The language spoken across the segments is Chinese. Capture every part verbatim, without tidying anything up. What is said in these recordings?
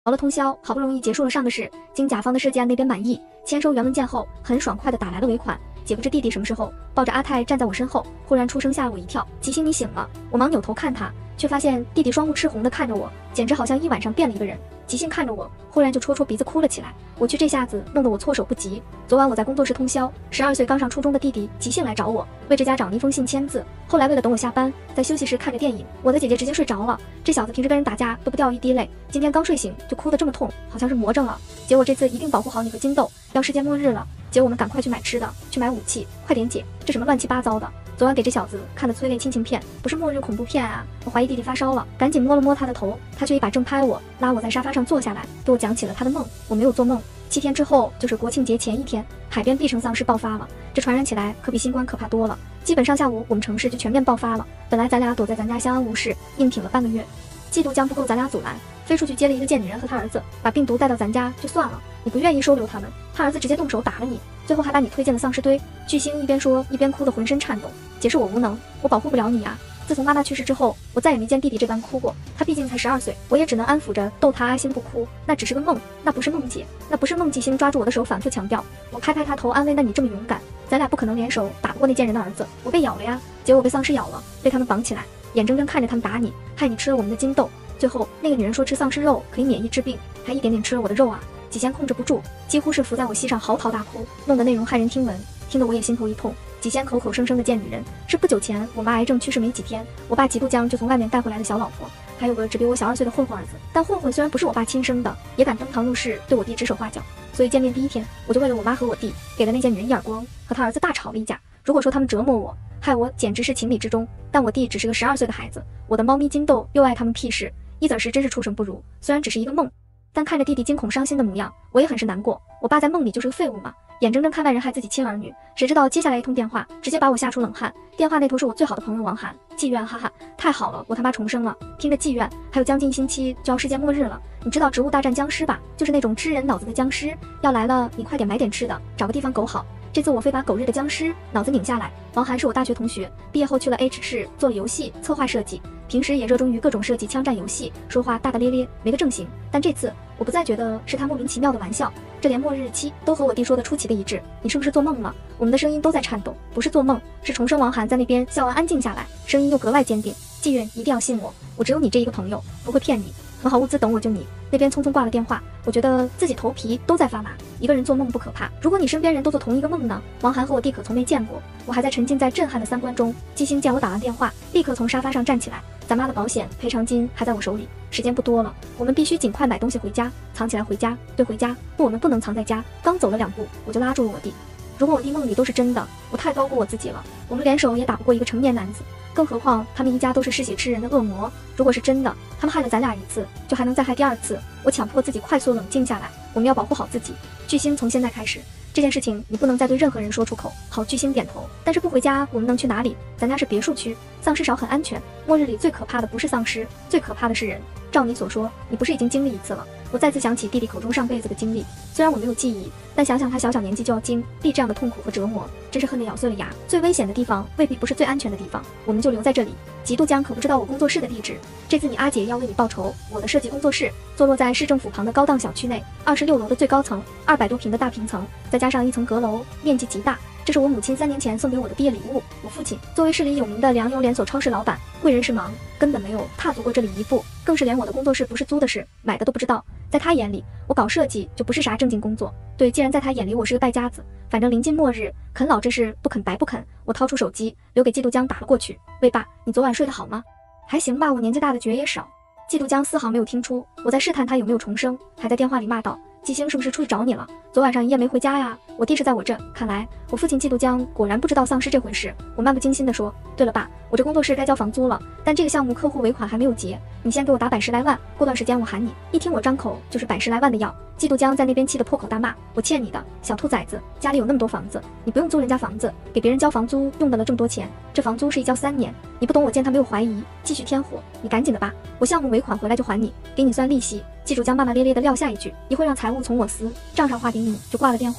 熬了通宵，好不容易结束了上个事，经甲方的设计案那边满意，签收原文件后，很爽快的打来了尾款。姐夫这弟弟什么时候抱着阿泰站在我身后，忽然出声吓了我一跳。吉星你醒了！我忙扭头看他，却发现弟弟双目赤红的看着我，简直好像一晚上变了一个人。吉星看着我，忽然就戳戳鼻子哭了起来。我去，这下子弄得我措手不及。昨晚我在工作室通宵，十二岁刚上初中的弟弟急性来找我，为着家长一封信签字。后来为了等我下班，在休息室看着电影，我的姐姐直接睡着了。这小子平时跟人打架都不掉一滴泪，今天刚睡醒就哭得这么痛，好像是魔怔了。姐，我这次一定保护好你和金豆，要世界末日了。姐，我们赶快去买吃的，去买武器，快点姐，这什么乱七八糟的。昨晚给这小子看的催泪亲情片，不是末日恐怖片啊！我怀疑弟弟发烧了，赶紧摸了摸他的头，他却一把正拍我，拉我在沙发上坐下来，给我讲起了他的梦。我没有做梦，七天之后就是国庆节前一天，海边必城丧尸爆发了，这传染起来可比新冠可怕多了。基本上下午我们城市就全面爆发了，本来咱俩躲在咱家相安无事，硬挺了半个月，嫉妒将不够咱俩阻拦，飞出去接了一个贱女人和他儿子，把病毒带到咱家就算了，你不愿意收留他们，他儿子直接动手打了你，最后还把你推进了丧尸堆。巨星一边说一边哭得浑身颤抖。姐，是我无能，我保护不了你啊！自从妈妈去世之后，我再也没见弟弟这般哭过。他毕竟才十二岁，我也只能安抚着逗他阿心不哭。那只是个梦，那不是梦姐，那不是梦。巨星抓住我的手反复强调，我拍拍他头安慰，那你这么勇敢，咱俩不可能联手打不过那贱人的儿子。我被咬了呀，姐，我被丧尸咬了，被他们绑起来，眼睁睁看着他们打你，害你吃了我们的金豆。最后那个女人说吃丧尸肉可以免疫治病，还一点点吃了我的肉啊！几仙控制不住，几乎是伏在我膝上嚎啕大哭，弄得内容骇人听闻，听得我也心头一痛。几仙口口声声的贱女人，是不久前我妈癌症去世没几天，我爸嫉妒江就从外面带回来的小老婆，还有个只比我小二岁的混混儿子。但混混虽然不是我爸亲生的，也敢登堂入室对我弟指手画脚，所以见面第一天，我就为了我妈和我弟，给了那贱女人一耳光，和他儿子大吵了一架。如果说他们折磨我害我，简直是情理之中，但我弟只是个十二岁的孩子，我的猫咪金豆又爱他们屁事，一子时真是畜生不如。虽然只是一个梦，但看着弟弟惊恐伤心的模样，我也很是难过。我爸在梦里就是个废物嘛，眼睁睁看外人害自己亲儿女，谁知道接下来一通电话直接把我吓出冷汗。电话那头是我最好的朋友王涵，妓院，哈哈，太好了，我他妈重生了，听着妓院，还有将近一星期就要世界末日了。你知道植物大战僵尸吧？就是那种吃人脑子的僵尸，要来了，你快点买点吃的，找个地方苟好。这次我非把狗日的僵尸脑子拧下来。王涵是我大学同学，毕业后去了 H 市做了游戏策划设计，平时也热衷于各种设计枪战游戏，说话大大咧咧，没个正形。但这次我不再觉得是他莫名其妙的玩笑，这连末日日期都和我弟说的出奇的一致。你是不是做梦了？我们的声音都在颤抖，不是做梦，是重生。王涵在那边笑完安静下来，声音又格外坚定。季运一定要信我，我只有你这一个朋友，不会骗你。很好，物资等我救你。那边匆匆挂了电话，我觉得自己头皮都在发麻。一个人做梦不可怕，如果你身边人都做同一个梦呢？王涵和我弟可从没见过，我还在沉浸在震撼的三观中。季星见我打完电话，立刻从沙发上站起来。咱妈的保险赔偿金还在我手里，时间不多了，我们必须尽快买东西回家，藏起来回家。对，回家，不，我们不能藏在家。刚走了两步，我就拉住了我弟。如果我弟梦里都是真的，我太高估我自己了。我们联手也打不过一个成年男子，更何况他们一家都是嗜血吃人的恶魔。如果是真的，他们害了咱俩一次，就还能再害第二次。我强迫自己快速冷静下来，我们要保护好自己。巨星，从现在开始，这件事情你不能再对任何人说出口。好，巨星点头。但是不回家，我们能去哪里？咱家是别墅区，丧尸少，很安全。末日里最可怕的不是丧尸，最可怕的是人。照你所说，你不是已经经历一次了？我再次想起弟弟口中上辈子的经历，虽然我没有记忆，但想想他小小年纪就要经历这样的痛苦和折磨，真是恨得咬碎了牙。最危险的地方未必不是最安全的地方，我们就留在这里。极度江可不知道我工作室的地址，这次你阿姐要为你报仇。我的设计工作室坐落在市政府旁的高档小区内，二十六楼的最高层，二百多平的大平层，再加上一层阁楼，面积极大。这是我母亲三年前送给我的毕业礼物。我父亲作为市里有名的粮油连锁超市老板，贵人是忙，根本没有踏足过这里一步，更是连我的工作室不是租的是买的都不知道。在他眼里，我搞设计就不是啥正经工作。对，既然在他眼里我是个败家子，反正临近末日，啃老这事不肯白不肯。我掏出手机，留给季度江打了过去。喂爸，你昨晚睡得好吗？还行吧，我年纪大的觉也少。季度江丝毫没有听出我在试探他有没有重生，还在电话里骂道：季星是不是出去找你了？昨晚上一夜没回家呀？我弟是在我这，看来我父亲季度江果然不知道丧尸这回事。我漫不经心地说：对了爸，我这工作室该交房租了，但这个项目客户尾款还没有结，你先给我打百十来万，过段时间我喊你。一听我张口就是百十来万的要，季度江在那边气得破口大骂：我欠你的，小兔崽子，家里有那么多房子，你不用租人家房子，给别人交房租用的了这么多钱，这房租是一交三年，你不懂。我见他没有怀疑，继续添火，你赶紧的吧，我项目尾款回来就还你，给你算利息。季度江骂骂咧咧的撂下一句，一会让财务从我司账上划给你，就挂了电话。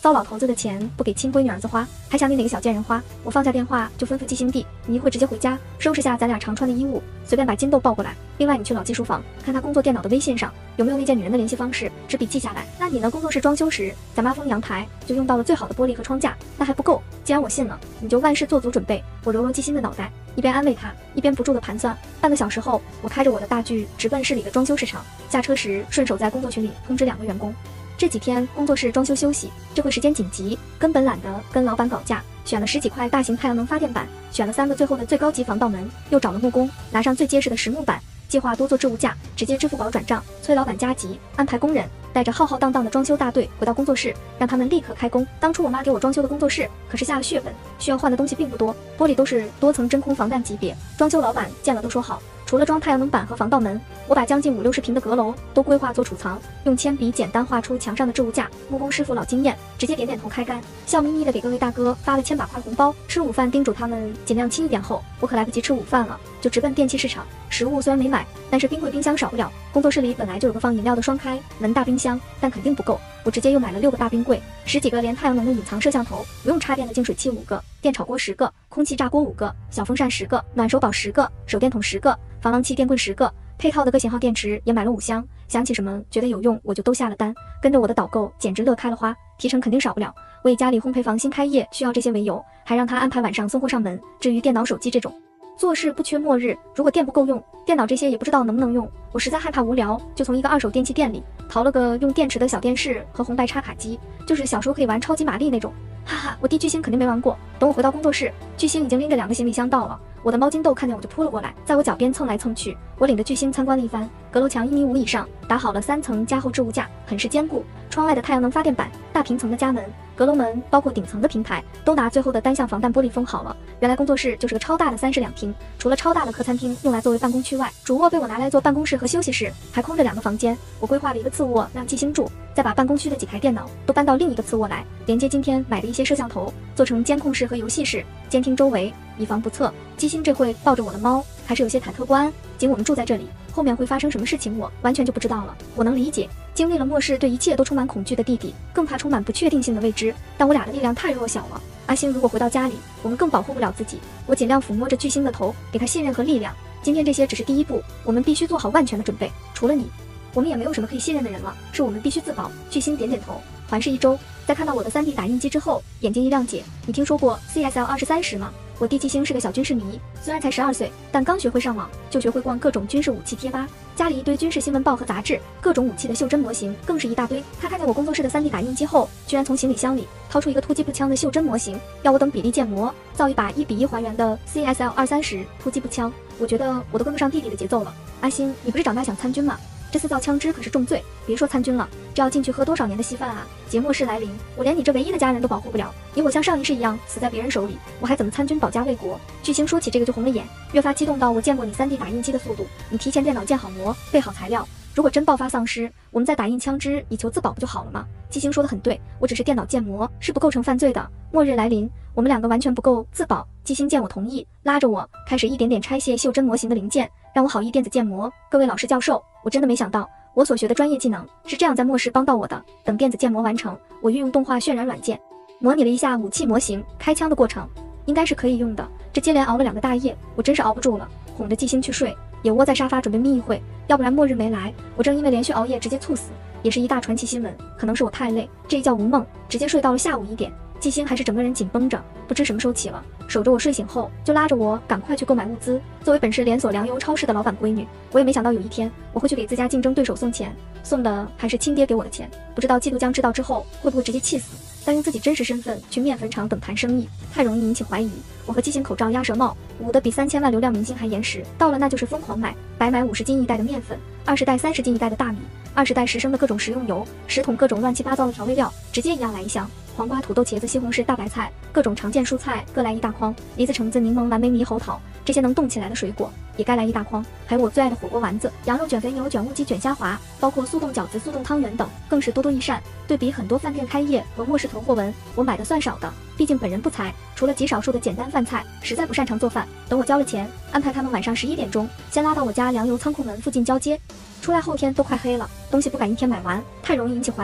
糟老头子的钱不给亲闺女儿子花，还想给哪个小贱人花？我放下电话就吩咐季星弟，你一会直接回家，收拾下咱俩常穿的衣物，随便把金豆抱过来。另外你去老技术房看他工作电脑的微信上有没有那件女人的联系方式，纸笔记下来。那你呢？工作室装修时咱妈封阳台就用到了最好的玻璃和窗架，那还不够。既然我信了，你就万事做足准备。我揉揉季星的脑袋，一边安慰他，一边不住的盘算。半个小时后，我开着我的大巨直奔市里的装修市场，下车时顺手在工作群里通知两个员工。这几天工作室装修休息，这回时间紧急，根本懒得跟老板搞价，选了十几块大型太阳能发电板，选了三个最后的最高级防盗门，又找了木工，拿上最结实的实木板，计划多做置物架，直接支付宝转账，催老板加急，安排工人带着浩浩荡荡的装修大队回到工作室，让他们立刻开工。当初我妈给我装修的工作室可是下了血本，需要换的东西并不多，玻璃都是多层真空防弹级别，装修老板见了都说好。除了装太阳能板和防盗门，我把将近五六十平的阁楼都规划做储藏，用铅笔简单画出墙上的置物架。木工师傅老经验，直接点点头开干，笑眯眯的给各位大哥发了千把块红包。吃午饭叮嘱他们尽量轻一点后，我可来不及吃午饭了，就直奔电器市场。食物虽然没买，但是冰柜冰箱少不了。工作室里本来就有个放饮料的双开门大冰箱，但肯定不够，我直接又买了六个大冰柜，十几个连太阳能的隐藏摄像头，不用插电的净水器五个，电炒锅十个，空气炸锅五个，小风扇十个，暖手宝十个，手电筒十个，防狼器电棍十个，配套的各型号电池也买了五箱。想起什么觉得有用，我就都下了单，跟着我的导购简直乐开了花，提成肯定少不了。我以家里烘焙房新开业需要这些为由，还让他安排晚上送货上门。至于电脑手机这种做事不缺末日，如果电不够用，电脑这些也不知道能不能用。我实在害怕无聊，就从一个二手电器店里淘了个用电池的小电视和红白插卡机，就是小时候可以玩超级玛丽那种。哈哈，我弟巨星肯定没玩过。等我回到工作室，巨星已经拎着两个行李箱到了。我的猫金豆看见我就扑了过来，在我脚边蹭来蹭去。我领着巨星参观了一番，阁楼墙一米五以上，打好了三层加厚置物架，很是坚固。窗外的太阳能发电板，大平层的家门，阁楼门包括顶层的平台，都拿最后的单向防弹玻璃封好了。原来工作室就是个超大的三室两厅，除了超大的客餐厅用来作为办公区外，主卧被我拿来做办公室和休息室，还空着两个房间。我规划了一个次卧让季星住，再把办公区的几台电脑都搬到另一个次卧来，连接今天买的一些摄像头，做成监控室和游戏室，监听周围，以防不测。季星这会抱着我的猫，还是有些忐忑不安。仅我们住在这里，后面会发生什么事情，我完全就不知道了。我能理解，经历了末世对一切都充满恐惧的弟弟，更怕充满不确定性的未知。但我俩的力量太弱小了。阿星如果回到家里，我们更保护不了自己。我尽量抚摸着巨星的头，给他信任和力量。今天这些只是第一步，我们必须做好万全的准备。除了你，我们也没有什么可以信任的人了，是我们必须自保。巨星点点头。环视一周，在看到我的 三 D 打印机之后，眼睛一亮，姐，你听说过 C S L 二十三十吗？我弟季星是个小军事迷，虽然才十二岁，但刚学会上网就学会逛各种军事武器贴吧，家里一堆军事新闻报和杂志，各种武器的袖珍模型更是一大堆。他看见我工作室的 三 D 打印机后，居然从行李箱里掏出一个突击步枪的袖珍模型，要我等比例建模，造一把一比一还原的 C S L 二三十突击步枪。我觉得我都跟不上弟弟的节奏了。阿星，你不是长大想参军吗？这次造枪支可是重罪，别说参军了，这要进去喝多少年的稀饭啊！节末世来临，我连你这唯一的家人都保护不了，你我像上一世一样死在别人手里，我还怎么参军保家卫国？巨星说起这个就红了眼，越发激动到我见过你 三 D 打印机的速度，你提前电脑建好模，备好材料，如果真爆发丧尸，我们再打印枪支以求自保不就好了吗？巨星说的很对，我只是电脑建模，是不构成犯罪的。末日来临，我们两个完全不够自保。巨星见我同意，拉着我开始一点点拆卸袖珍模型的零件，让我好意电子建模。各位老师教授，我真的没想到我所学的专业技能是这样在末世帮到我的。等电子建模完成，我运用动画渲染软件模拟了一下武器模型开枪的过程，应该是可以用的。这接连熬了两个大夜，我真是熬不住了，哄着季星去睡，也窝在沙发准备眯一会，要不然末日没来，我正因为连续熬夜直接猝死，也是一大传奇新闻。可能是我太累，这一觉无梦，直接睡到了下午一点。季星还是整个人紧绷着，不知什么时候起了，守着我睡醒后就拉着我赶快去购买物资。作为本市连锁粮油超市的老板闺女，我也没想到有一天我会去给自家竞争对手送钱，送的还是亲爹给我的钱。不知道季度江知道之后会不会直接气死，但用自己真实身份去面粉厂等谈生意，太容易引起怀疑。我和畸形口罩、鸭舌帽捂得比三千万流量明星还严实，到了那就是疯狂买，白买五十斤一袋的面粉，二十袋三十斤一袋的大米，二十袋十升的各种食用油，十桶各种乱七八糟的调味料，直接一样来一箱。黄瓜、土豆、茄子、西红柿、大白菜，各种常见蔬菜各来一大筐，梨子、橙子、柠檬、蓝莓、猕猴桃，这些能动起来的水果也该来一大筐，还有我最爱的火锅丸子、羊肉卷、肥牛卷、乌鸡卷、虾滑，包括速冻饺子、速冻汤圆等，更是多多益善。对比很多饭店开业和末世囤货文，我买的算少的，毕竟本人不才，除了极少数的简单饭菜，实在不擅长做饭。等我交了钱，安排他们晚上十一点钟先拉到我家粮油仓库门附近交接。出来后天都快黑了，东西不敢一天买完，太容易引起怀疑了。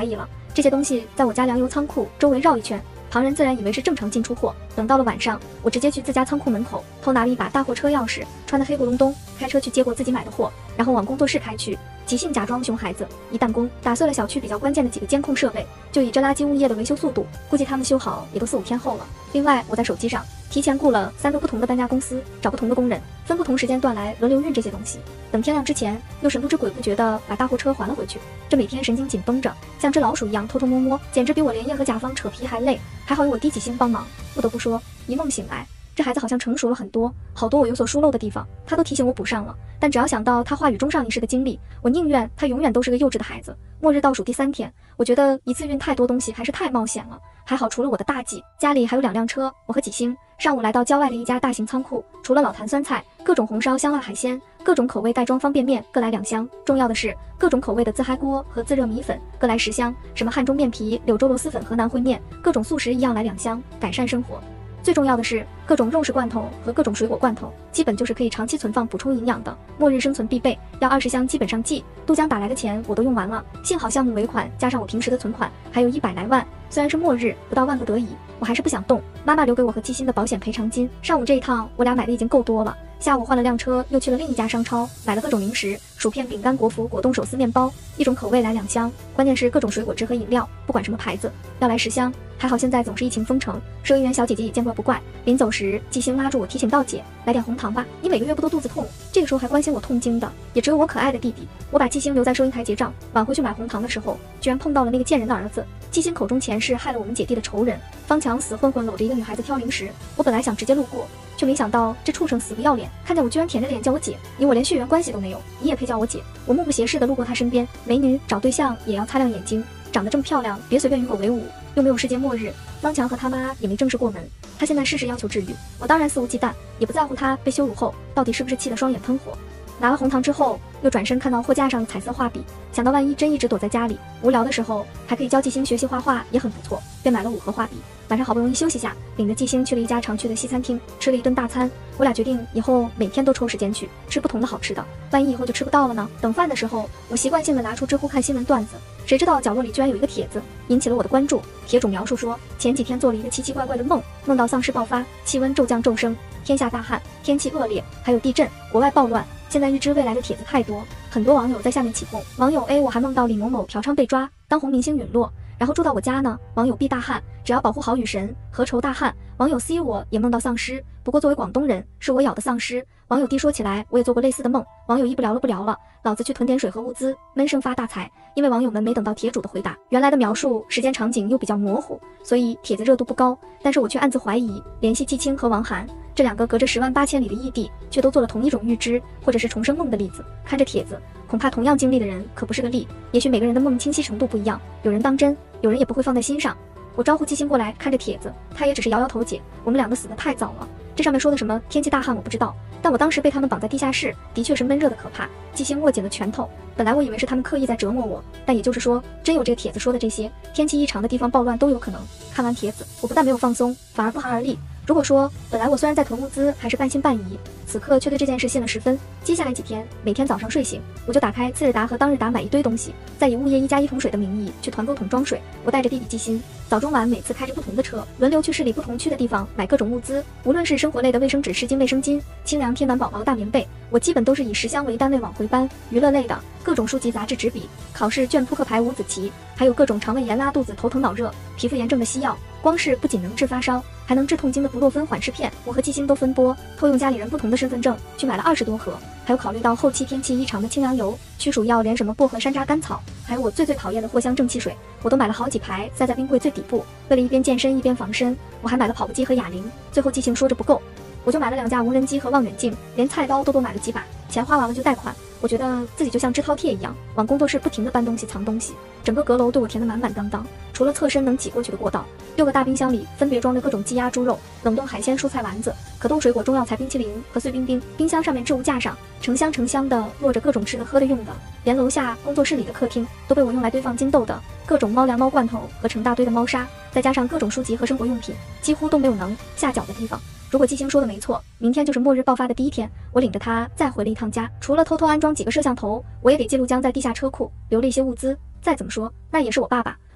这些东西在我家粮油仓库周围绕一圈，旁人自然以为是正常进出货。等到了晚上，我直接去自家仓库门口偷拿了一把大货车钥匙，穿得黑不隆咚，开车去接过自己买的货，然后往工作室开去。即兴假装熊孩子，一弹弓打碎了小区比较关键的几个监控设备。就以这垃圾物业的维修速度，估计他们修好也都四五天后了。另外，我在手机上提前雇了三个不同的搬家公司，找不同的工人，分不同时间段来轮流运这些东西。等天亮之前，又是不知鬼不觉地把大货车还了回去。这每天神经紧绷着，像只老鼠一样偷偷摸摸，简直比我连夜和甲方扯皮还累。还好有我低几星帮忙。不得不说，一梦醒来，这孩子好像成熟了很多，好多我有所疏漏的地方，他都提醒我补上了。但只要想到他话语中上一世的经历，我宁愿他永远都是个幼稚的孩子。末日倒数第三天，我觉得一次运太多东西还是太冒险了。还好除了我的大 G， 家里还有两辆车，我和几星上午来到郊外的一家大型仓库，除了老坛酸菜，各种红烧香辣海鲜，各种口味袋装方便面各来两箱，重要的是各种口味的自嗨锅和自热米粉各来十箱，什么汉中面皮、柳州螺蛳粉、河南烩面，各种速食一样来两箱，改善生活。最重要的是，各种肉食罐头和各种水果罐头，基本就是可以长期存放补充营养的，末日生存必备。要二十箱基本上寄，都江打来的钱我都用完了，幸好项目尾款加上我平时的存款，还有一百来万。虽然是末日，不到万不得已，我还是不想动。妈妈留给我和基辛的保险赔偿金，上午这一趟我俩买的已经够多了。下午换了辆车，又去了另一家商超，买了各种零食、薯片、饼干、果脯、果冻、手撕面包，一种口味来两箱，关键是各种水果汁和饮料，不管什么牌子，要来十箱。还好现在总是疫情封城，收银员小姐姐也见怪不怪。临走时，季星拉住我提醒道：“姐，来点红糖吧，你每个月不都肚子痛？这个时候还关心我痛经的，也只有我可爱的弟弟。”我把季星留在收银台结账，晚回去买红糖的时候，居然碰到了那个贱人的儿子。季星口中前世害了我们姐弟的仇人，方强死混混搂着一个女孩子挑零食，我本来想直接路过，却没想到这畜生死不要脸，看见我居然舔着脸叫我姐，你我连血缘关系都没有，你也配叫我姐？我目不斜视地路过他身边，美女找对象也要擦亮眼睛，长得这么漂亮，别随便与狗为伍。又没有世界末日，方强和他妈也没正式过门，他现在事事要求治愈，我当然肆无忌惮，也不在乎他被羞辱后到底是不是气得双眼喷火。拿了红糖之后，又转身看到货架上的彩色画笔，想到万一真一直躲在家里，无聊的时候还可以教季星学习画画，也很不错，便买了五盒画笔。晚上好不容易休息下，领着季星去了一家常去的西餐厅，吃了一顿大餐。我俩决定以后每天都抽时间去吃不同的好吃的，万一以后就吃不到了呢？等饭的时候，我习惯性的拿出知乎看新闻段子，谁知道角落里居然有一个帖子，引起了我的关注。帖主描述说，前几天做了一个奇奇怪怪的梦，梦到丧尸爆发，气温骤降骤升，天下大旱，天气恶劣，还有地震，国外暴乱。现在预知未来的帖子太多，很多网友在下面起哄。网友 A， 我还梦到李某某嫖娼被抓，当红明星陨落，然后住到我家呢。网友 B， 大旱，只要保护好雨神，何愁大旱。网友 C， 我也梦到丧尸，不过作为广东人，是我咬的丧尸。网友 D 说起来，我也做过类似的梦。网友 E， 不聊了不聊了，老子去囤点水和物资，闷声发大财。因为网友们没等到帖主的回答，原来的描述时间场景又比较模糊，所以帖子热度不高。但是我却暗自怀疑，联系季青和王涵这两个隔着十万八千里的异地，却都做了同一种预知或者是重生梦的例子。看着帖子，恐怕同样经历的人可不是个例。也许每个人的梦清晰程度不一样，有人当真，有人也不会放在心上。我招呼季星过来，看着帖子，他也只是摇摇头，姐，我们两个死得太早了。这上面说的什么天气大旱我不知道，但我当时被他们绑在地下室，的确是闷热的可怕。季星握紧了拳头，本来我以为是他们刻意在折磨我，但也就是说，真有这个帖子说的这些，天气异常的地方暴乱都有可能。看完帖子，我不但没有放松，反而不寒而栗。如果说本来我虽然在囤物资，还是半信半疑，此刻却对这件事信了十分。接下来几天，每天早上睡醒，我就打开次日达和当日达买一堆东西，再以物业一加一桶水的名义去团购桶装水。我带着弟弟季新，早中晚每次开着不同的车，轮流去市里不同区的地方买各种物资，无论是生活类的卫生纸、湿巾、卫生巾、清凉贴暖宝宝大棉被，我基本都是以十箱为单位往回搬。娱乐类的各种书籍、杂志、纸笔，考试卷、扑克牌、五子棋，还有各种肠胃炎、拉肚子、头疼脑热、皮肤炎症的西药。光是不仅能治发烧，还能治痛经的布洛芬缓释片，我和季星都分拨偷用家里人不同的身份证去买了二十多盒。还有考虑到后期天气异常的清凉油、驱暑药，连什么薄荷、山楂、甘草，还有我最最讨厌的藿香正气水，我都买了好几排塞在冰柜最底部。为了一边健身一边防身，我还买了跑步机和哑铃。最后季星说着不够，我就买了两架无人机和望远镜，连菜刀都多买了几把。钱花完了就贷款，我觉得自己就像支饕餮一样，往工作室不停地搬东西藏东西，整个阁楼对我填得满满当当，除了侧身能挤过去的过道，六个大冰箱里分别装着各种鸡鸭猪肉、冷冻海鲜、蔬菜丸子、可冻水果、中药材、冰淇淋和碎冰冰。冰箱上面置物架上成箱成箱的落着各种吃的喝的用的，连楼下工作室里的客厅都被我用来堆放金豆的各种猫粮、猫罐头和成大堆的猫砂，再加上各种书籍和生活用品，几乎都没有能下脚的地方。如果季星说的没错，明天就是末日爆发的第一天，我领着他再回了一趟家，除了偷偷安装几个摄像头，我也给记录江在地下车库留了一些物资。再怎么说，那也是我爸爸，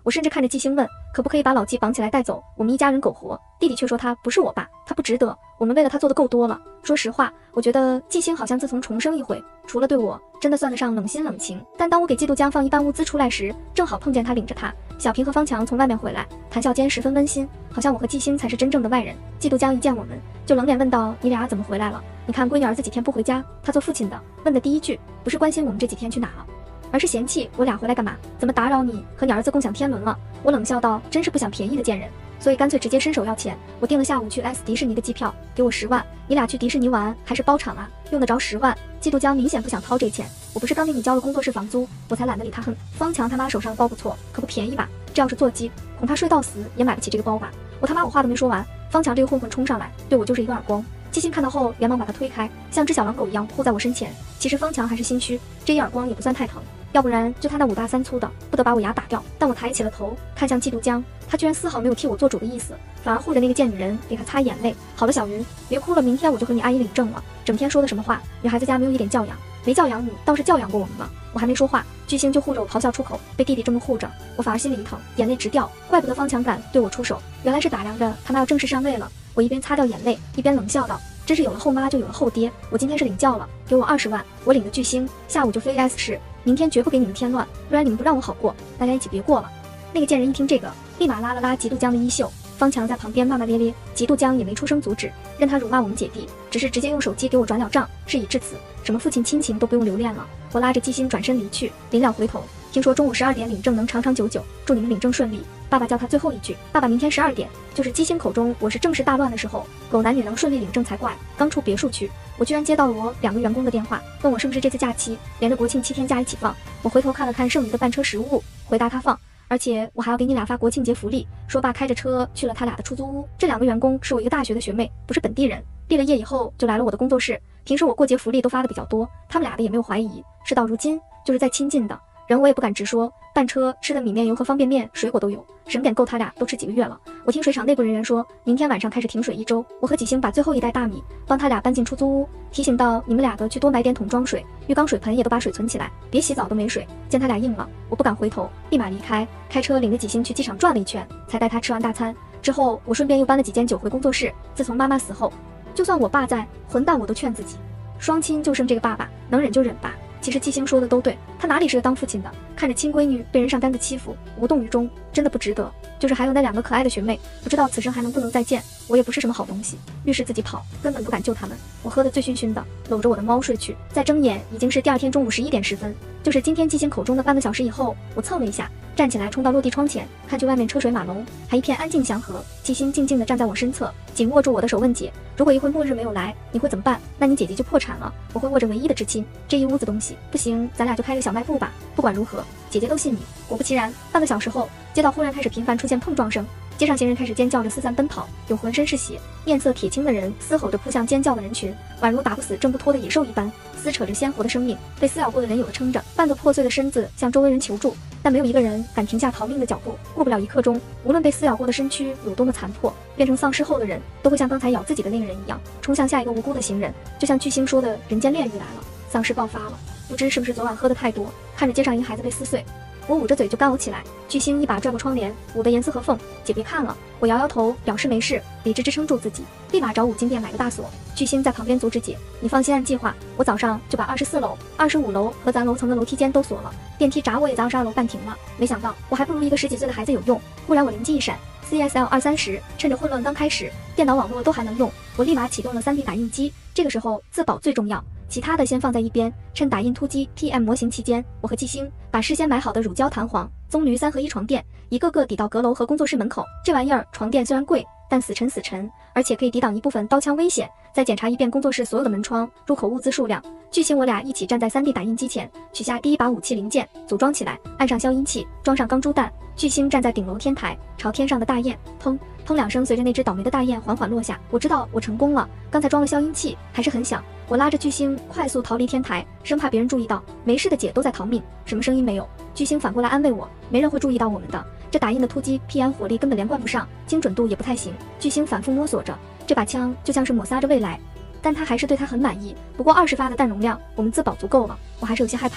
我甚至看着季星问，可不可以把老纪绑起来带走，我们一家人苟活。弟弟却说他不是我爸，他不值得，我们为了他做的够多了。说实话，我觉得季星好像自从重生一回，除了对我，真的算得上冷心冷情。但当我给季度江放一般物资出来时，正好碰见他领着他。小平和方强从外面回来，谈笑间十分温馨，好像我和季星才是真正的外人。季度江一见我们，就冷脸问道：“你俩怎么回来了？你看闺女儿子几天不回家。”他做父亲的问的第一句，不是关心我们这几天去哪了，而是嫌弃我俩回来干嘛？怎么打扰你和你儿子共享天伦了？我冷笑道：“真是不想便宜的贱人。”所以干脆直接伸手要钱。我订了下午去 S 迪士尼的机票，给我十万。你俩去迪士尼玩还是包场啊？用得着十万？季度江明显不想掏这钱。我不是刚给你交了工作室房租，我才懒得理他。哼，方强他妈手上的包不错，可不便宜吧？这要是座机，恐怕睡到死也买不起这个包吧？我他妈我话都没说完，方强这个混混冲上来，对我就是一个耳光。季星看到后连忙把他推开，像只小狼狗一样扑在我身前。其实方强还是心虚，这一耳光也不算太疼，要不然就他那五大三粗的，不得把我牙打掉。但我抬起了头，看向季度江，他居然丝毫没有替我做主的意思，反而护着那个贱女人给他擦眼泪。好了，小云，别哭了，明天我就和你阿姨领证了。整天说的什么话，女孩子家没有一点教养，没教养你，倒是教养过我们吗？我还没说话，巨星就护着我咆哮出口，被弟弟这么护着，我反而心里一疼，眼泪直掉。怪不得方强敢对我出手，原来是打量着他妈要正式上位了。我一边擦掉眼泪，一边冷笑道：“真是有了后妈就有了后爹，我今天是领教了，给我二十万，我领的巨星，下午就飞 S 市，明天绝不给你们添乱，不然你们不让我好过，大家一起别过了。”那个贱人一听这个，立马拉了拉极度江的衣袖。方强在旁边骂骂咧咧，极度江也没出声阻止，任他辱骂我们姐弟，只是直接用手机给我转了账。事已至此，什么父亲亲情都不用留恋了。我拉着季星转身离去，临了回头，听说中午十二点领证能长长久久，祝你们领证顺利。爸爸叫他最后一句，爸爸明天十二点，就是季星口中我是正式大乱的时候，狗男女能顺利领证才怪。刚出别墅区，我居然接到了我两个员工的电话，问我是不是这次假期连着国庆七天假一起放。我回头看了看剩余的办车实物，回答他放。而且我还要给你俩发国庆节福利。说罢开着车去了他俩的出租屋。这两个员工是我一个大学的学妹，不是本地人，毕了业以后就来了我的工作室。平时我过节福利都发的比较多，他们俩的也没有怀疑。事到如今，就是再亲近的人我也不敢直说。办车吃的米面油和方便面水果都有，省点够他俩都吃几个月了。我听水厂内部人员说，明天晚上开始停水一周。我和几星把最后一袋大米帮他俩搬进出租屋，提醒到你们俩个去多买点桶装水，浴缸水盆也都把水存起来，别洗澡都没水。见他俩应了，我不敢回头，立马离开，开车领着几星去机场转了一圈，才带他吃完大餐。之后我顺便又搬了几间酒回工作室。自从妈妈死后，就算我爸在，混蛋我都劝自己，双亲就剩这个爸爸，能忍就忍吧。其实季星说的都对，他哪里是个当父亲的，看着亲闺女被人上杆子欺负，无动于衷，真的不值得。就是还有那两个可爱的学妹，不知道此生还能不能再见。我也不是什么好东西，遇事自己跑，根本不敢救他们。我喝得醉醺醺的，搂着我的猫睡去。再睁眼已经是第二天中午十一点十分，就是今天季星口中的半个小时以后。我蹭了一下，站起来冲到落地窗前，看去外面车水马龙，还一片安静祥和。季星静静地站在我身侧，紧握住我的手问姐，如果一会末日没有来，你会怎么办？那你姐姐就破产了。我会握着唯一的至亲，这一屋子东西不行，咱俩就开个小卖部吧。不管如何，姐姐都信你。果不其然，半个小时后，街道忽然开始频繁出现碰撞声，街上行人开始尖叫着四散奔跑，有浑身是血、面色铁青的人嘶吼着扑向尖叫的人群，宛如打不死挣不脱的野兽一般，撕扯着鲜活的生命。被撕咬过的人有的撑着半个破碎的身子向周围人求助，但没有一个人敢停下逃命的脚步。过不了一刻钟，无论被撕咬过的身躯有多么残破，变成丧尸后的人都会像刚才咬自己的那个人一样，冲向下一个无辜的行人。就像巨星说的，人间炼狱来了，丧尸爆发了。不知是不是昨晚喝的太多，看着街上一个孩子被撕碎，我捂着嘴就干呕起来。巨星一把拽过窗帘，捂得严丝合缝。姐别看了，我摇摇头表示没事，理智支撑住自己，立马找五金店买个大锁。巨星在旁边阻止姐，你放心按计划，我早上就把二十四楼、二十五楼和咱楼层的楼梯间都锁了，电梯闸我也在二十二楼半停了。没想到我还不如一个十几岁的孩子有用，忽然我灵机一闪 ，C S L 二三十，趁着混乱刚开始，电脑网络都还能用，我立马启动了 三 D 打印机。这个时候自保最重要，其他的先放在一边。趁打印突击 P M 模型期间，我和季星把事先买好的乳胶弹簧、棕榈三合一床垫一个个抵到阁楼和工作室门口。这玩意儿床垫虽然贵，但死沉死沉，而且可以抵挡一部分刀枪危险。再检查一遍工作室所有的门窗、入口物资数量。巨星我俩一起站在 三 D 打印机前，取下第一把武器零件，组装起来，按上消音器，装上钢珠弹。巨星站在顶楼天台，朝天上的大雁，砰砰两声，随着那只倒霉的大雁缓缓落下。我知道我成功了，刚才装了消音器，还是很响。我拉着巨星快速逃离天台，生怕别人注意到。没事的姐都在逃命，什么声音没有。巨星反过来安慰我，没人会注意到我们的。这打印的突击 P M 火力根本连贯不上，精准度也不太行。巨星反复摸索着，这把枪就像是抹撒着未来，但他还是对他很满意。不过二十发的弹容量，我们自保足够了。我还是有些害怕。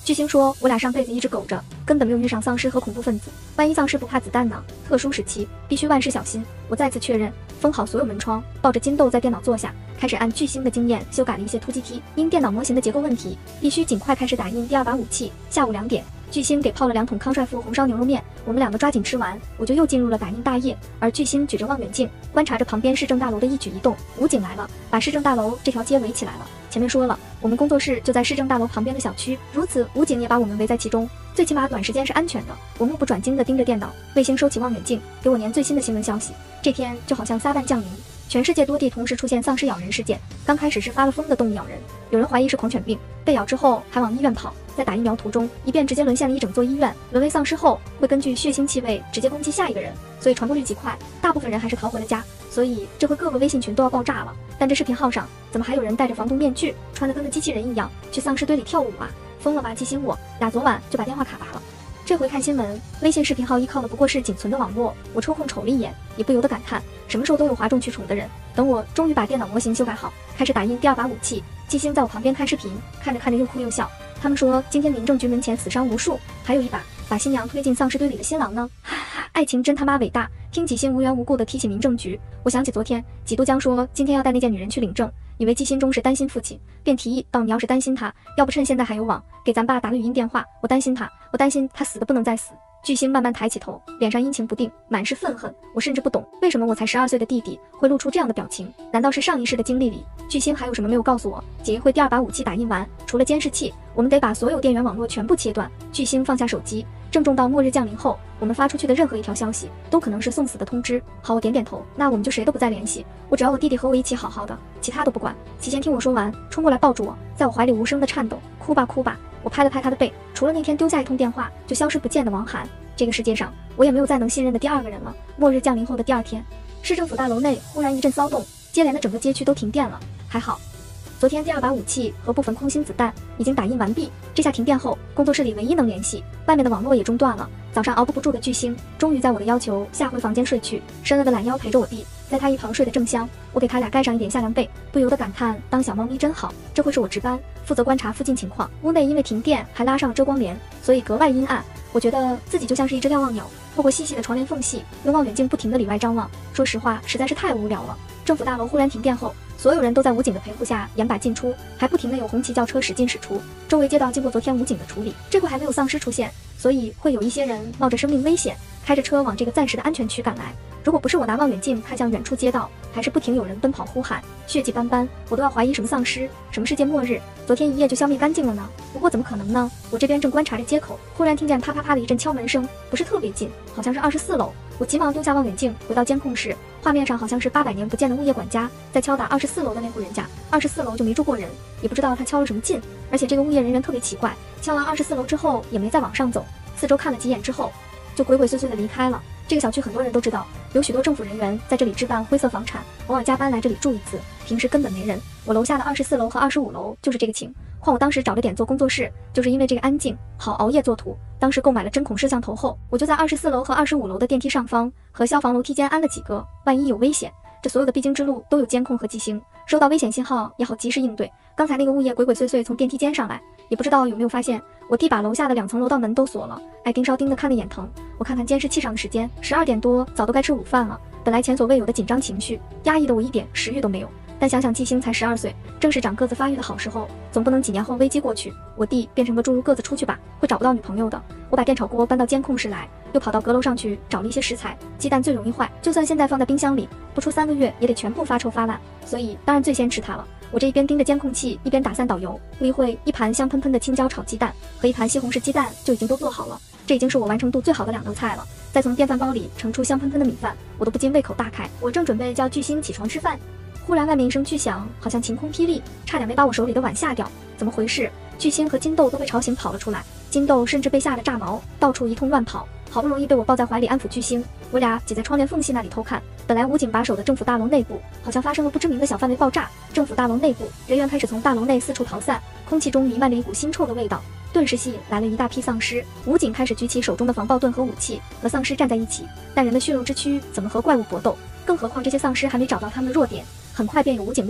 巨星说，我俩上辈子一直苟着，根本没有遇上丧尸和恐怖分子。万一丧尸不怕子弹呢？特殊时期必须万事小心。我再次确认，封好所有门窗，抱着金豆在电脑坐下，开始按巨星的经验修改了一些突击题。因电脑模型的结构问题，必须尽快开始打印第二把武器。下午两点。巨星给泡了两桶康帅傅红烧牛肉面，我们两个抓紧吃完，我就又进入了打印大业。而巨星举着望远镜，观察着旁边市政大楼的一举一动。武警来了，把市政大楼这条街围起来了。前面说了，我们工作室就在市政大楼旁边的小区，如此武警也把我们围在其中，最起码短时间是安全的。我目不转睛地盯着电脑，卫星收起望远镜，给我年最新的新闻消息。这天就好像撒旦降临，全世界多地同时出现丧尸咬人事件。刚开始是发了疯的动物咬人，有人怀疑是狂犬病，被咬之后还往医院跑，在打疫苗途中一便直接沦陷了一整座医院。沦为丧尸后会根据血腥气味直接攻击下一个人，所以传播率极快，大部分人还是逃回了家。所以这回各个微信群都要爆炸了。但这视频号上怎么还有人戴着防毒面具，穿得跟个机器人一样去丧尸堆里跳舞啊？疯了吧！提醒我俩昨晚就把电话卡拔了。这回看新闻，微信视频号依靠的不过是仅存的网络。我抽空瞅了一眼，也不由得感叹，什么时候都有哗众取宠的人。等我终于把电脑模型修改好，开始打印第二把武器，季星在我旁边看视频，看着看着又哭又笑。他们说今天民政局门前死伤无数，还有一把把新娘推进丧尸堆里的新郎呢。爱情真他妈伟大！听季星无缘无故的提起民政局，我想起昨天季都江说今天要带那件女人去领证，以为季心中是担心父亲，便提议到你要是担心他，要不趁现在还有网，给咱爸打个语音电话。我担心他，我担心他死的不能再死。巨星慢慢抬起头，脸上阴晴不定，满是愤恨。我甚至不懂为什么我才十二岁的弟弟会露出这样的表情，难道是上一世的经历里巨星还有什么没有告诉我？几会第二把武器打印完，除了监视器，我们得把所有电源网络全部切断。巨星放下手机，郑重到末日降临后，我们发出去的任何一条消息都可能是送死的通知。好，我点点头，那我们就谁都不再联系，我只要我弟弟和我一起好好的，其他都不管。齐贤听我说完，冲过来抱住我，在我怀里无声的颤抖，哭吧哭吧。我拍了拍他的背，除了那天丢下一通电话就消失不见的王涵，这个世界上我也没有再能信任的第二个人了。末日降临后的第二天，市政府大楼内忽然一阵骚动，接连的整个街区都停电了。还好昨天第二把武器和部分空心子弹已经打印完毕，这下停电后，工作室里唯一能联系，外面的网络也中断了。早上熬不住的巨星终于在我的要求下回房间睡去，伸了个懒腰陪着我弟，在他一旁睡得正香。我给他俩盖上一点夏凉被，不由得感叹当小猫咪真好。这会是我值班，负责观察附近情况。屋内因为停电还拉上了遮光帘，所以格外阴暗。我觉得自己就像是一只瞭望鸟，透过细细的窗帘缝隙，用望远镜不停地里外张望。说实话，实在是太无聊了。政府大楼忽然停电后，所有人都在武警的陪护下严把进出，还不停地有红旗轿车驶进驶出。周围街道经过昨天武警的处理，这回还没有丧尸出现，所以会有一些人冒着生命危险，开着车往这个暂时的安全区赶来。如果不是我拿望远镜看向远处街道，还是不停有人奔跑呼喊，血迹斑斑，我都要怀疑什么丧尸，什么世界末日，昨天一夜就消灭干净了呢？不过怎么可能呢？我这边正观察着街口，忽然听见啪啪啪的一阵敲门声，不是特别近，好像是二十四楼。我急忙丢下望远镜，回到监控室，画面上好像是八百年不见的物业管家在敲打二十四楼的那户人家。二十四楼就没住过人，也不知道他敲了什么劲，而且这个物业人员特别奇怪，敲完二十四楼之后也没再往上走，四周看了几眼之后就鬼鬼祟祟的离开了。这个小区很多人都知道，有许多政府人员在这里置办灰色房产，偶尔加班来这里住一次，平时根本没人。我楼下的二十四楼和二十五楼就是这个情况。我当时找着点做工作室，就是因为这个安静，好熬夜做图。当时购买了针孔摄像头后，我就在二十四楼和二十五楼的电梯上方和消防楼梯间安了几个，万一有危险，这所有的必经之路都有监控和记星，收到危险信号也好及时应对。刚才那个物业鬼鬼祟祟从电梯间上来，也不知道有没有发现我弟把楼下的两层楼道门都锁了，爱盯梢盯的看得眼疼。我看看监视器上的时间，十二点多，早都该吃午饭了。本来前所未有的紧张情绪压抑的我一点食欲都没有，但想想季星才十二岁，正是长个子发育的好时候，总不能几年后危机过去，我弟变成个侏儒个子出去吧，会找不到女朋友的。我把电炒锅搬到监控室来，又跑到阁楼上去找了一些食材。鸡蛋最容易坏，就算现在放在冰箱里，不出三个月也得全部发臭发烂，所以当然最先吃它了。我这一边盯着监控器，一边打散导游。不一会，一盘香喷喷的青椒炒鸡蛋和一盘西红柿鸡蛋就已经都做好了，这已经是我完成度最好的两道菜了。再从电饭煲里盛出香喷喷的米饭，我都不禁胃口大开。我正准备叫巨星起床吃饭，忽然外面一声巨响，好像晴空霹雳，差点没把我手里的碗吓掉。怎么回事？巨星和金豆都被吵醒跑了出来，金豆甚至被吓得炸毛，到处一通乱跑，好不容易被我抱在怀里安抚巨星。我俩挤在窗帘缝隙那里偷看，本来武警把守的政府大楼内部好像发生了不知名的小范围爆炸，政府大楼内部人员开始从大楼内四处逃散，空气中弥漫着一股腥臭的味道，顿时吸引来了一大批丧尸。武警开始举起手中的防爆盾和武器，和丧尸站在一起，但人的血肉之躯怎么和怪物搏斗？更何况这些丧尸还没找到他们的弱点，很快便有武警落败，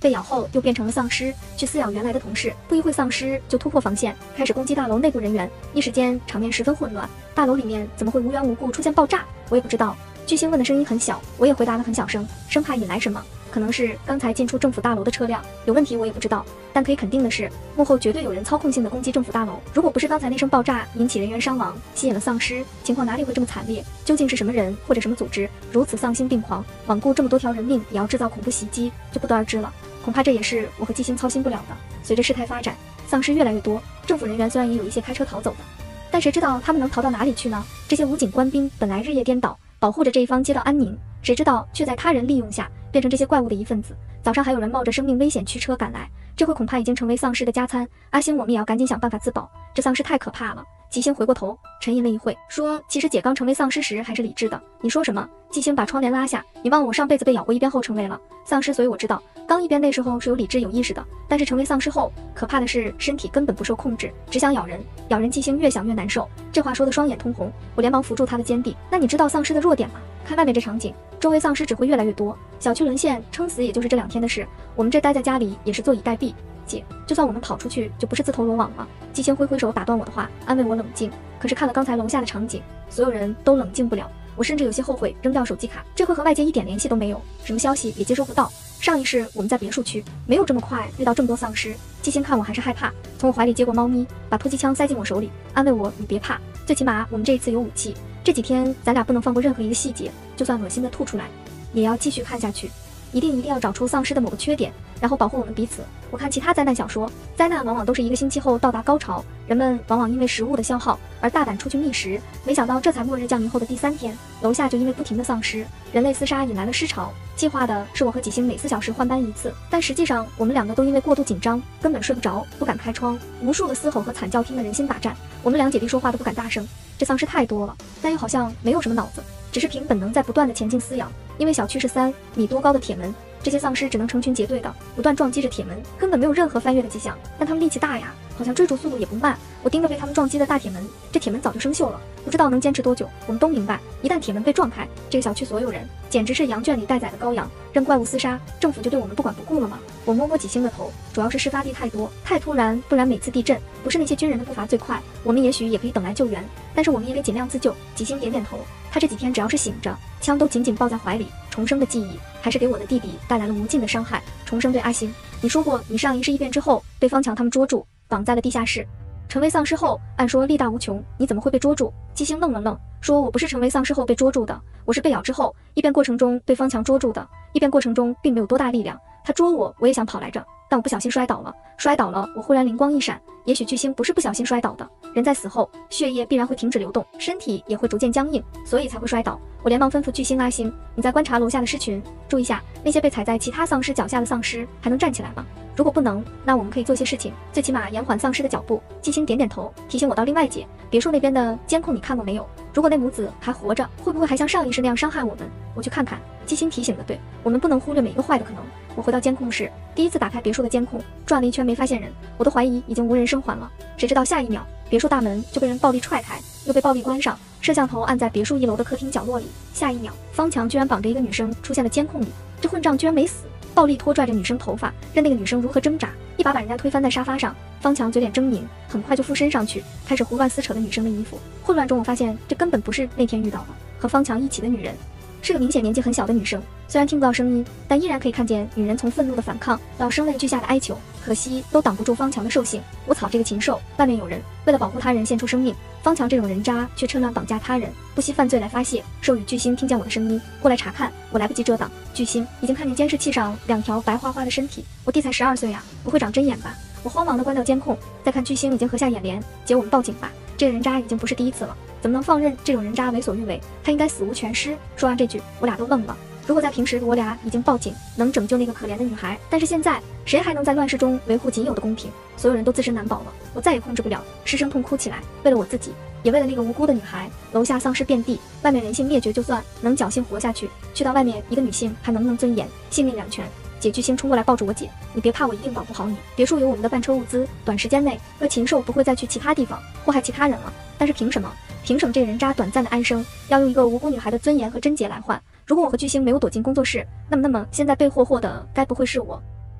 被咬后又变成了丧尸，去撕咬原来的同事。不一会，丧尸就突破防线，开始攻击大楼内部人员。一时间场面十分混乱，大楼里面怎么会无缘无故出现爆炸？我也不知道。巨星问的声音很小，我也回答了很小声，生怕引来什么。可能是刚才进出政府大楼的车辆有问题，我也不知道。但可以肯定的是，幕后绝对有人操控性的攻击政府大楼。如果不是刚才那声爆炸引起人员伤亡，吸引了丧尸，情况哪里会这么惨烈？究竟是什么人或者什么组织如此丧心病狂，罔顾这么多条人命也要制造恐怖袭击，就不得而知了。恐怕这也是我和季星操心不了的。随着事态发展，丧尸越来越多，政府人员虽然也有一些开车逃走的，但谁知道他们能逃到哪里去呢？这些武警官兵本来日夜颠倒，保护着这一方街道安宁，谁知道却在他人利用下变成这些怪物的一份子。早上还有人冒着生命危险驱车赶来，这回恐怕已经成为丧尸的加餐。阿星，我们也要赶紧想办法自保，这丧尸太可怕了。季星回过头沉吟了一会，说：其实姐刚成为丧尸时还是理智的。你说什么？季星把窗帘拉下，你忘了我上辈子被咬过一遍后成为了丧尸，所以我知道刚一边那时候是有理智有意识的，但是成为丧尸后可怕的是身体根本不受控制，只想咬人咬人。季星越想越难受，这话说的双眼通红，我连忙扶住他的肩臂。那你知道丧尸的弱点吗？看外面这场景，周围丧尸只会越来越多，小区沦陷撑死也就是这两天的事，我们这待在家里也是坐以待毙。姐，就算我们跑出去就不是自投罗网了。季星挥挥手打断我的话，安慰我冷静。可是看了刚才楼下的场景，所有人都冷静不了，我甚至有些后悔扔掉手机卡，这回和外界一点联系都没有，什么消息也接收不到。上一世我们在别墅区，没有这么快遇到这么多丧尸。季星看我还是害怕，从我怀里接过猫咪，把突击枪塞进我手里，安慰我：你别怕，最起码我们这一次有武器。这几天咱俩不能放过任何一个细节，就算恶心的吐出来，也要继续看下去。一定一定要找出丧尸的某个缺点，然后保护我们彼此。我看其他灾难小说，灾难往往都是一个星期后到达高潮，人们往往因为食物的消耗而大胆出去觅食，没想到这才末日降临后的第三天，楼下就因为不停的丧尸人类厮杀引来了尸潮。计划的是我和几星每四小时换班一次，但实际上我们两个都因为过度紧张根本睡不着，不敢开窗，无数的嘶吼和惨叫听得人心打颤，我们两姐弟说话都不敢大声。这丧尸太多了，但又好像没有什么脑子，只是凭本能在不断的前进撕咬。因为小区是三米多高的铁门，这些丧尸只能成群结队的不断撞击着铁门，根本没有任何翻越的迹象。但他们力气大呀，好像追逐速度也不慢。我盯着被他们撞击的大铁门，这铁门早就生锈了，不知道能坚持多久。我们都明白，一旦铁门被撞开，这个小区所有人简直是羊圈里待宰的羔羊，任怪物厮杀，政府就对我们不管不顾了吗？我摸摸几星的头，主要是事发地太多太突然，不然每次地震不是那些军人的步伐最快，我们也许也可以等来救援，但是我们也得尽量自救。几星点点头，他这几天只要是醒着，枪都紧紧抱在怀里。重生的记忆还是给我的弟弟带来了无尽的伤害。重生对阿星，你说过你上一世异变之后被方强他们捉住，绑在了地下室，成为丧尸后按说力大无穷，你怎么会被捉住？季星愣了愣，说我不是成为丧尸后被捉住的，我是被咬之后异变过程中被方强捉住的，异变过程中并没有多大力量，他捉我我也想跑来着，但我不小心摔倒了，摔倒了我忽然灵光一闪，也许巨星不是不小心摔倒的，人在死后血液必然会停止流动，身体也会逐渐僵硬，所以才会摔倒。我连忙吩咐巨星阿星，你在观察楼下的尸群，注意下那些被踩在其他丧尸脚下的丧尸还能站起来吗？如果不能，那我们可以做些事情，最起码延缓丧尸的脚步。巨星点点头，提醒我到另外解，别墅那边的监控你看过没有？如果那母子还活着，会不会还像上一世那样伤害我们？我去看看。巨星提醒的对，我们不能忽略每一个坏的可能。我回到监控室，第一次打开别墅的监控，转了一圈没发现人，我都怀疑已经无人生还了。谁知道下一秒，别墅大门就被人暴力踹开，又被暴力关上，摄像头按在别墅一楼的客厅角落里。下一秒，方强居然绑着一个女生出现了监控里，这混账居然没死，暴力拖拽着女生头发，任那个女生如何挣扎，一把把人家推翻在沙发上。方强嘴脸狰狞，很快就附身上去，开始胡乱撕扯的女生的衣服。混乱中我发现这根本不是那天遇到的和方强一起的女人，是个明显年纪很小的女生，虽然听不到声音，但依然可以看见女人从愤怒的反抗到声泪俱下的哀求，可惜都挡不住方强的兽性。我操这个禽兽，外面有人，为了保护他人献出生命，方强这种人渣却趁乱绑架他人，不惜犯罪来发泄。授予巨星听见我的声音过来查看，我来不及遮挡，巨星已经看见监视器上两条白花花的身体。我弟才十二岁啊，不会长针眼吧？我慌忙的关掉监控，再看巨星已经合下眼帘，姐我们报警吧，这个人渣已经不是第一次了，怎么能放任这种人渣为所欲为？他应该死无全尸。说完这句，我俩都愣了。如果在平时我俩已经报警，能拯救那个可怜的女孩，但是现在谁还能在乱世中维护仅有的公平？所有人都自身难保了，我再也控制不了，失声痛哭起来。为了我自己，也为了那个无辜的女孩。楼下丧尸遍地，外面人性灭绝，就算能侥幸活下去，去到外面一个女性还能不能尊严？性命两全。姐巨星冲过来抱住我姐，你别怕，我一定保护好你。别墅有我们的半车物资，短时间内那禽兽不会再去其他地方祸害其他人了。但是凭什么？凭什么这个人渣短暂的安生要用一个无辜女孩的尊严和贞洁来换？如果我和巨星没有躲进工作室，那么那么现在被霍霍的该不会是我？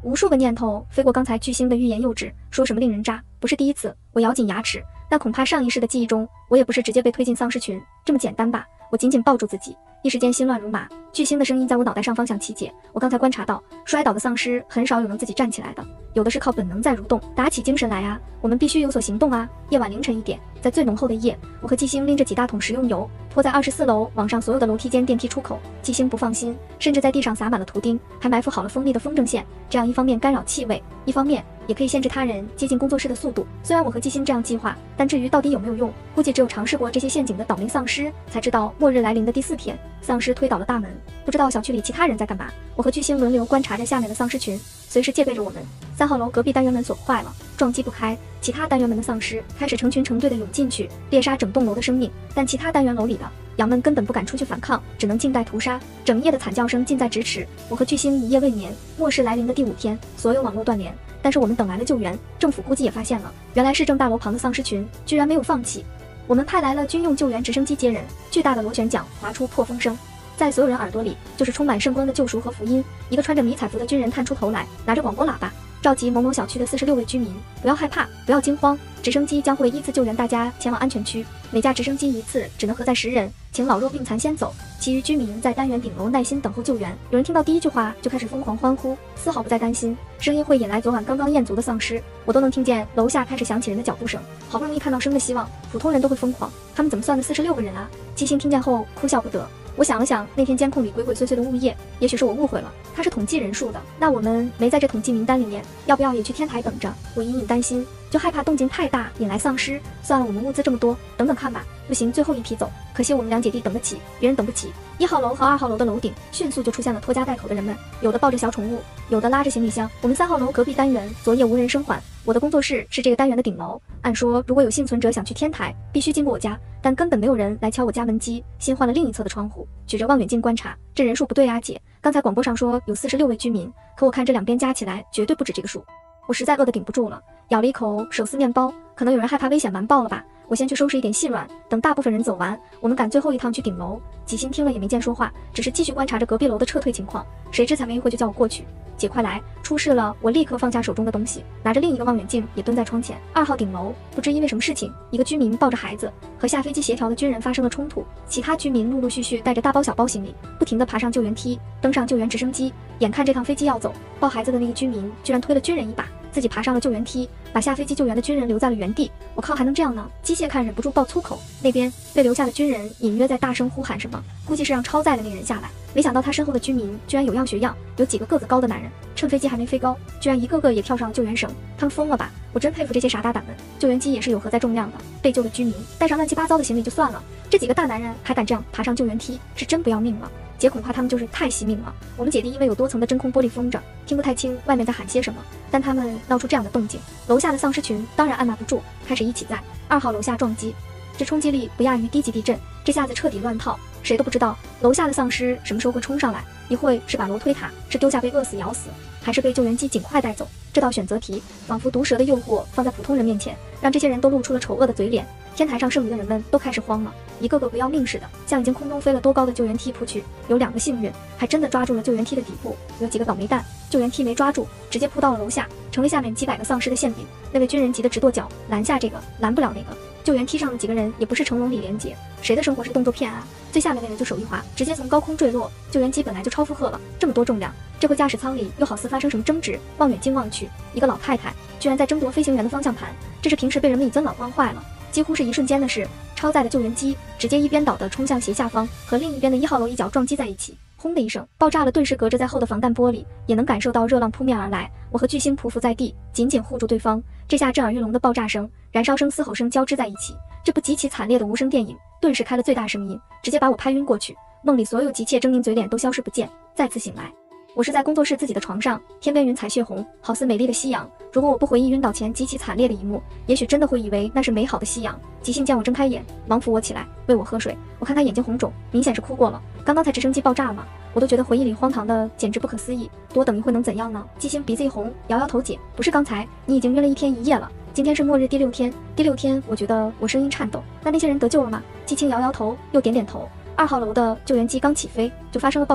无数个念头飞过刚才巨星的欲言又止，说什么令人渣，不是第一次。我咬紧牙齿，但恐怕上一世的记忆中，我也不是直接被推进丧尸群这么简单吧。我紧紧抱住自己，一时间心乱如麻。巨星的声音在我脑袋上方向起解。我刚才观察到，摔倒的丧尸很少有能自己站起来的，有的是靠本能在蠕动。打起精神来啊，我们必须有所行动啊！夜晚凌晨一点，在最浓厚的夜，我和季星拎着几大桶食用油，拖在二十四楼往上所有的楼梯间电梯出口。季星不放心，甚至在地上撒满了图钉，还埋伏好了锋利的风筝线，这样一方面干扰气味，一方面也可以限制他人接近工作室的速度。虽然我和季星这样计划，但至于到底有没有用，估计只有尝试过这些陷阱的倒霉丧尸才知道。末日来临的第四天，丧尸推倒了大门，不知道小区里其他人在干嘛。我和巨星轮流观察着下面的丧尸群，随时戒备着我们。三号楼隔壁单元门锁坏了，撞击不开，其他单元门的丧尸开始成群成队的涌进去，猎杀整栋楼的生命。但其他单元楼里的羊们根本不敢出去反抗，只能静待屠杀。整夜的惨叫声近在咫尺，我和巨星一夜未眠。末世来临的第五天，所有网络断联，但是我们等来了救援。政府估计也发现了，原来市政大楼旁的丧尸群居然没有放弃。我们派来了军用救援直升机接人，巨大的螺旋桨划出破风声，在所有人耳朵里就是充满圣光的救赎和福音。一个穿着迷彩服的军人探出头来，拿着广播喇叭召集某某小区的四十六位居民，不要害怕，不要惊慌，直升机将会依次救援大家前往安全区，每架直升机一次只能荷载十人，请老弱病残先走，其余居民在单元顶楼耐心等候救援。有人听到第一句话就开始疯狂欢呼，丝毫不再担心声音会引来昨晚刚刚厌足的丧尸。我都能听见楼下开始响起人的脚步声，好不容易看到生的希望，普通人都会疯狂，他们怎么算的四十六个人啊？季星听见后哭笑不得。我想了想，那天监控里鬼鬼祟祟的物业，也许是我误会了，他是统计人数的，那我们没在这统计名单里面，要不要也去天台等着？我隐隐担心，就害怕动静太大引来丧尸。算了，我们物资这么多，等等看吧。不行，最后一批走，可惜我们两姐弟等得起，别人等不起。一号楼和二号楼的楼顶迅速就出现了拖家带口的人们，有的抱着小宠物，有的拉着行李箱。我们三号楼隔壁单元昨夜无人生还，我的工作室是这个单元的顶楼，按说如果有幸存者想去天台，必须经过我家，但根本没有人来敲我家门机。新换了另一侧的窗户，举着望远镜观察，这人数不对啊姐，刚才广播上说有四十六位居民，可我看这两边加起来绝对不止这个数。我实在饿得顶不住了，咬了一口手撕面包，可能有人害怕危险完爆了吧。我先去收拾一点细软，等大部分人走完，我们赶最后一趟去顶楼。几星听了也没见说话，只是继续观察着隔壁楼的撤退情况。谁知才没一会就叫我过去，姐快来，出事了！我立刻放下手中的东西，拿着另一个望远镜也蹲在窗前。二号顶楼不知因为什么事情，一个居民抱着孩子和下飞机协调的军人发生了冲突，其他居民陆陆续续带着大包小包行李，不停地爬上救援梯，登上救援直升机。眼看这趟飞机要走，抱孩子的那个居民居然推了军人一把，自己爬上了救援梯，把下飞机救援的军人留在了原地。我靠，还能这样呢？机械看忍不住爆粗口。那边被留下的军人隐约在大声呼喊什么，估计是让超载的那人下来。没想到他身后的居民居然有样学样，有几个个子高的男人，趁飞机还没飞高，居然一个个也跳上了救援绳。他们疯了吧？我真佩服这些傻大胆们。救援机也是有荷载重量的，被救的居民带上乱七八糟的行李就算了，这几个大男人还敢这样爬上救援梯，是真不要命了。姐恐怕他们就是太惜命了。我们姐弟因为有多层的真空玻璃封着，听不太清外面在喊些什么，但他们闹出这样的动静，楼下的丧尸群当然按捺不住，开始一起在二号楼下撞击。这冲击力不亚于低级地震，这下子彻底乱套，谁都不知道楼下的丧尸什么时候会冲上来，一会是把楼推塌，是丢下被饿死咬死，还是被救援机尽快带走。这道选择题仿佛毒蛇的诱惑放在普通人面前，让这些人都露出了丑恶的嘴脸。天台上剩余的人们都开始慌了，一个个不要命似的向已经空中飞了多高的救援梯扑去。有两个幸运，还真的抓住了救援梯的底部，有几个倒霉蛋救援梯没抓住，直接扑到了楼下，成为下面几百个丧尸的馅饼。那位军人急得直跺脚，拦下这个，拦不了那个。救援梯上的几个人也不是成龙李连杰，谁的生活是动作片啊？最下面那人就手一滑，直接从高空坠落。救援机本来就超负荷了，这么多重量，这回驾驶舱里又好似发生什么争执。望远镜望去，一个老太太居然在争夺飞行员的方向盘，这是平时被人们以尊老惯坏了，几乎是一瞬间的事。超载的救援机直接一边倒的冲向斜下方，和另一边的一号楼一角撞击在一起，轰的一声爆炸了，顿时隔着在厚的防弹玻璃，也能感受到热浪扑面而来。我和巨星匍匐在地，紧紧护住对方。这下震耳欲聋的爆炸声、燃烧声、嘶吼声交织在一起，这部极其惨烈的无声电影顿时开了最大声音，直接把我拍晕过去。梦里所有急切狰狞嘴脸都消失不见。再次醒来，我是在工作室自己的床上，天边云彩血红，好似美丽的夕阳。如果我不回忆晕倒前极其惨烈的一幕，也许真的会以为那是美好的夕阳。吉信见我睁开眼，忙扶我起来，喂我喝水。我看他眼睛红肿，明显是哭过了。刚刚才直升机爆炸嘛，我都觉得回忆里荒唐的简直不可思议。多等一会能怎样呢？吉星鼻子一红，摇摇头，姐，不是刚才，你已经晕了一天一夜了。今天是末日第六天，第六天，我觉得我声音颤抖。那那些人得救了吗？季青摇摇头，又点点头。二号楼的救援机刚起飞就发生了爆炸，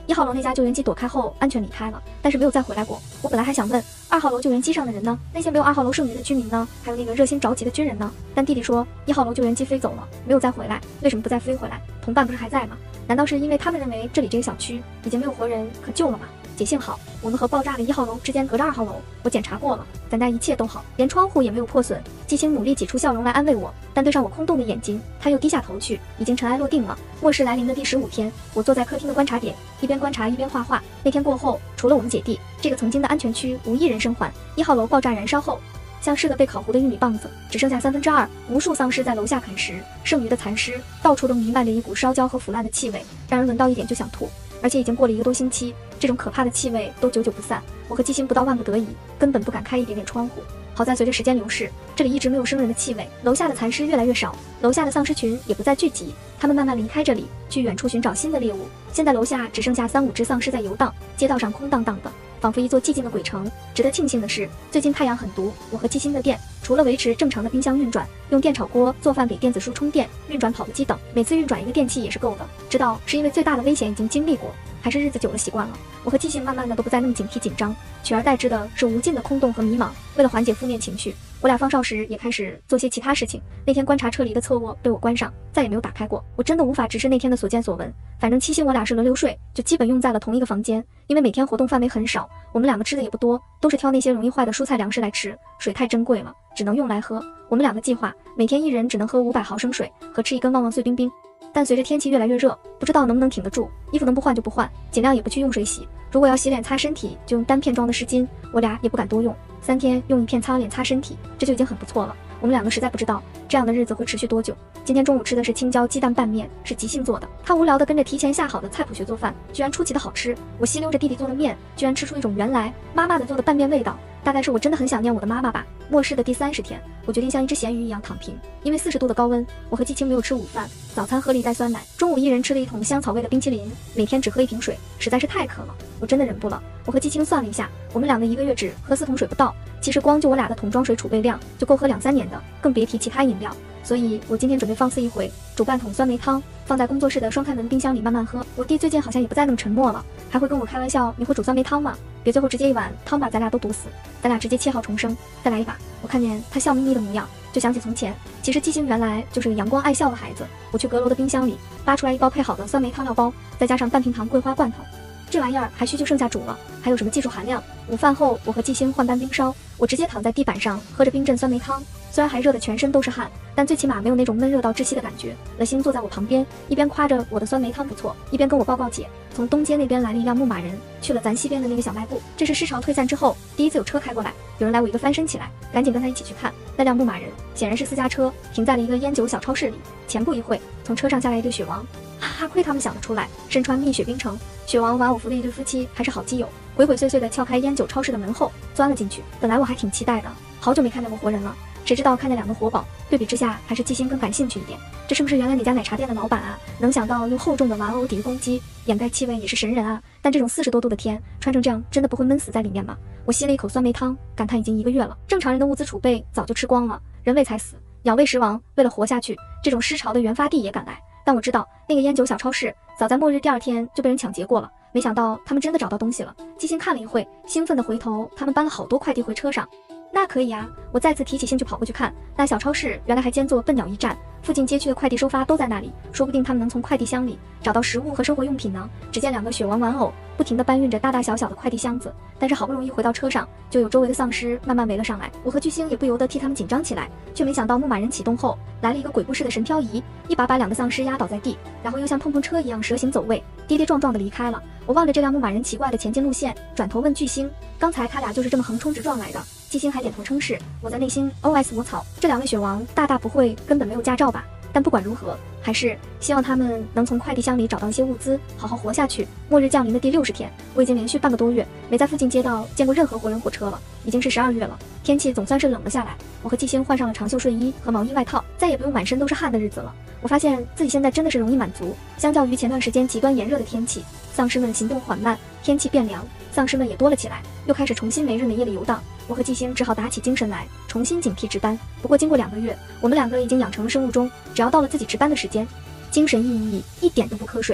一号楼那架救援机躲开后安全离开了，但是没有再回来过。我本来还想问二号楼救援机上的人呢？那些没有二号楼剩余的居民呢？还有那个热心着急的军人呢？但弟弟说一号楼救援机飞走了，没有再回来。为什么不再飞回来？同伴不是还在吗？难道是因为他们认为这里这个小区已经没有活人可救了吗？姐幸好我们和爆炸的一号楼之间隔着二号楼，我检查过了，咱家一切都好，连窗户也没有破损。季星努力挤出笑容来安慰我，但对上我空洞的眼睛，他又低下头去。已经尘埃落定了。末世来临的第十五天，我坐在客厅的观察点，一边观察一边画画。那天过后，除了我们姐弟，这个曾经的安全区无一人生还。一号楼爆炸燃烧后，像是个被烤糊的玉米棒子，只剩下三分之二。无数丧尸在楼下啃食，剩余的残尸到处都弥漫着一股烧焦和腐烂的气味，让人闻到一点就想吐。而且已经过了一个多星期，这种可怕的气味都久久不散。我和季星不到万不得已，根本不敢开一点点窗户。好在随着时间流逝，这里一直没有生人的气味，楼下的残尸越来越少，楼下的丧尸群也不再聚集，他们慢慢离开这里，去远处寻找新的猎物。现在楼下只剩下三五只丧尸在游荡，街道上空荡荡的，仿佛一座寂静的鬼城。值得庆幸的是，最近太阳很毒，我和季星的店除了维持正常的冰箱运转，用电炒锅做饭给电子书充电，运转跑步机等，每次运转一个电器也是够的。知道是因为最大的危险已经经历过，还是日子久了习惯了，我和季星慢慢的都不再那么警惕紧张，取而代之的是无尽的空洞和迷茫。为了缓解负面情绪，我俩放哨时也开始做些其他事情。那天观察撤离的侧卧被我关上，再也没有打开过。我真的无法直视那天的所见所闻，反正七星我俩是轮流睡，就基本用在了同一个房间。因为每天活动范围很少，我们两个吃的也不多，都是挑那些容易坏的蔬菜粮食来吃，水太珍贵了，只能用来喝。我们两个计划每天一人只能喝五百毫升水和吃一根旺旺碎冰冰。但随着天气越来越热，不知道能不能挺得住，衣服能不换就不换，尽量也不去用水洗。如果要洗脸擦身体，就用单片装的湿巾，我俩也不敢多用，三天用一片擦脸擦身体，这就已经很不错了。我们两个实在不知道这样的日子会持续多久。今天中午吃的是青椒鸡蛋拌面，是即兴做的。他无聊的跟着提前下好的菜谱学做饭，居然出奇的好吃。我吸溜着弟弟做的面，居然吃出一种原来妈妈的做的拌面味道。大概是我真的很想念我的妈妈吧。末世的第三十天，我决定像一只咸鱼一样躺平。因为四十度的高温，我和季青没有吃午饭，早餐喝了一袋酸奶，中午一人吃了一桶香草味的冰淇淋，每天只喝一瓶水，实在是太渴了，我真的忍不了。我和季青算了一下，我们两个一个月只喝四桶水不到，其实光就我俩的桶装水储备量就够喝两三年的，更别提其他饮料。所以我今天准备放肆一回，煮半桶酸梅汤，放在工作室的双开门冰箱里慢慢喝。我弟最近好像也不再那么沉默了，还会跟我开玩笑，你会煮酸梅汤吗？别最后直接一碗汤把咱俩都毒死，咱俩直接七号重生，再来一把。我看见他笑眯眯的模样，就想起从前，其实季星原来就是个阳光爱笑的孩子。我去阁楼的冰箱里扒出来一包配好的酸梅汤料包，再加上半瓶糖桂花罐头，这玩意儿还需就剩下煮了，还有什么技术含量？午饭后，我和季星换班冰烧，我直接躺在地板上喝着冰镇酸梅汤，虽然还热得全身都是汗，但最起码没有那种闷热到窒息的感觉。乐星坐在我旁边，一边夸着我的酸梅汤不错，一边跟我报告姐，从东街那边来了一辆牧马人，去了咱西边的那个小卖部。这是尸潮退散之后第一次有车开过来，有人来我一个翻身起来，赶紧跟他一起去看。那辆牧马人显然是私家车，停在了一个烟酒小超市里。前不一会，从车上下来一对雪王，哈哈，亏他们想得出来，身穿蜜雪冰城，雪王玩偶服的一对夫妻还是好基友，鬼鬼祟祟地撬开烟酒超市的门后钻了进去。本来我还挺期待的，好久没看见过活人了，谁知道看见两个活宝，对比之下还是季星更感兴趣一点。这是不是原来哪家奶茶店的老板啊？能想到用厚重的玩偶抵御攻击，掩盖气味也是神人啊！但这种四十多度的天，穿成这样真的不会闷死在里面吗？我吸了一口酸梅汤，感叹已经一个月了，正常人的物资储备早就吃光了，人为财死，鸟为食亡。为了活下去，这种尸潮的原发地也赶来。但我知道那个烟酒小超市早在末日第二天就被人抢劫过了，没想到他们真的找到东西了。季星看了一会，兴奋地回头，他们搬了好多快递回车上。那可以啊！我再次提起兴趣跑过去看，那小超市原来还兼做笨鸟驿站，附近街区的快递收发都在那里，说不定他们能从快递箱里找到食物和生活用品呢。只见两个雪王玩偶不停地搬运着大大小小的快递箱子，但是好不容易回到车上，就有周围的丧尸慢慢围了上来。我和巨星也不由得替他们紧张起来，却没想到牧马人启动后来了一个鬼步式的神漂移，一把把两个丧尸压倒在地，然后又像碰碰车一样蛇形走位，跌跌撞撞地离开了。我望着这辆牧马人奇怪的前进路线，转头问巨星，刚才他俩就是这么横冲直撞来的？季星还点头称是。我在内心 O S 我操，这两位雪王大大不会根本没有驾照吧？但不管如何，还是希望他们能从快递箱里找到一些物资，好好活下去。末日降临的第六十天，我已经连续半个多月没在附近街道见过任何活人火车了。已经是十二月了，天气总算是冷了下来。我和季星换上了长袖睡衣和毛衣外套，再也不用满身都是汗的日子了。我发现自己现在真的是容易满足，相较于前段时间极端炎热的天气，丧尸们行动缓慢，天气变凉，丧尸们也多了起来，又开始重新没日没夜的游荡。我和季星只好打起精神来，重新警惕值班。不过经过两个月，我们两个已经养成了生物钟，只要到了自己值班的时间，精神奕奕，一点都不瞌睡。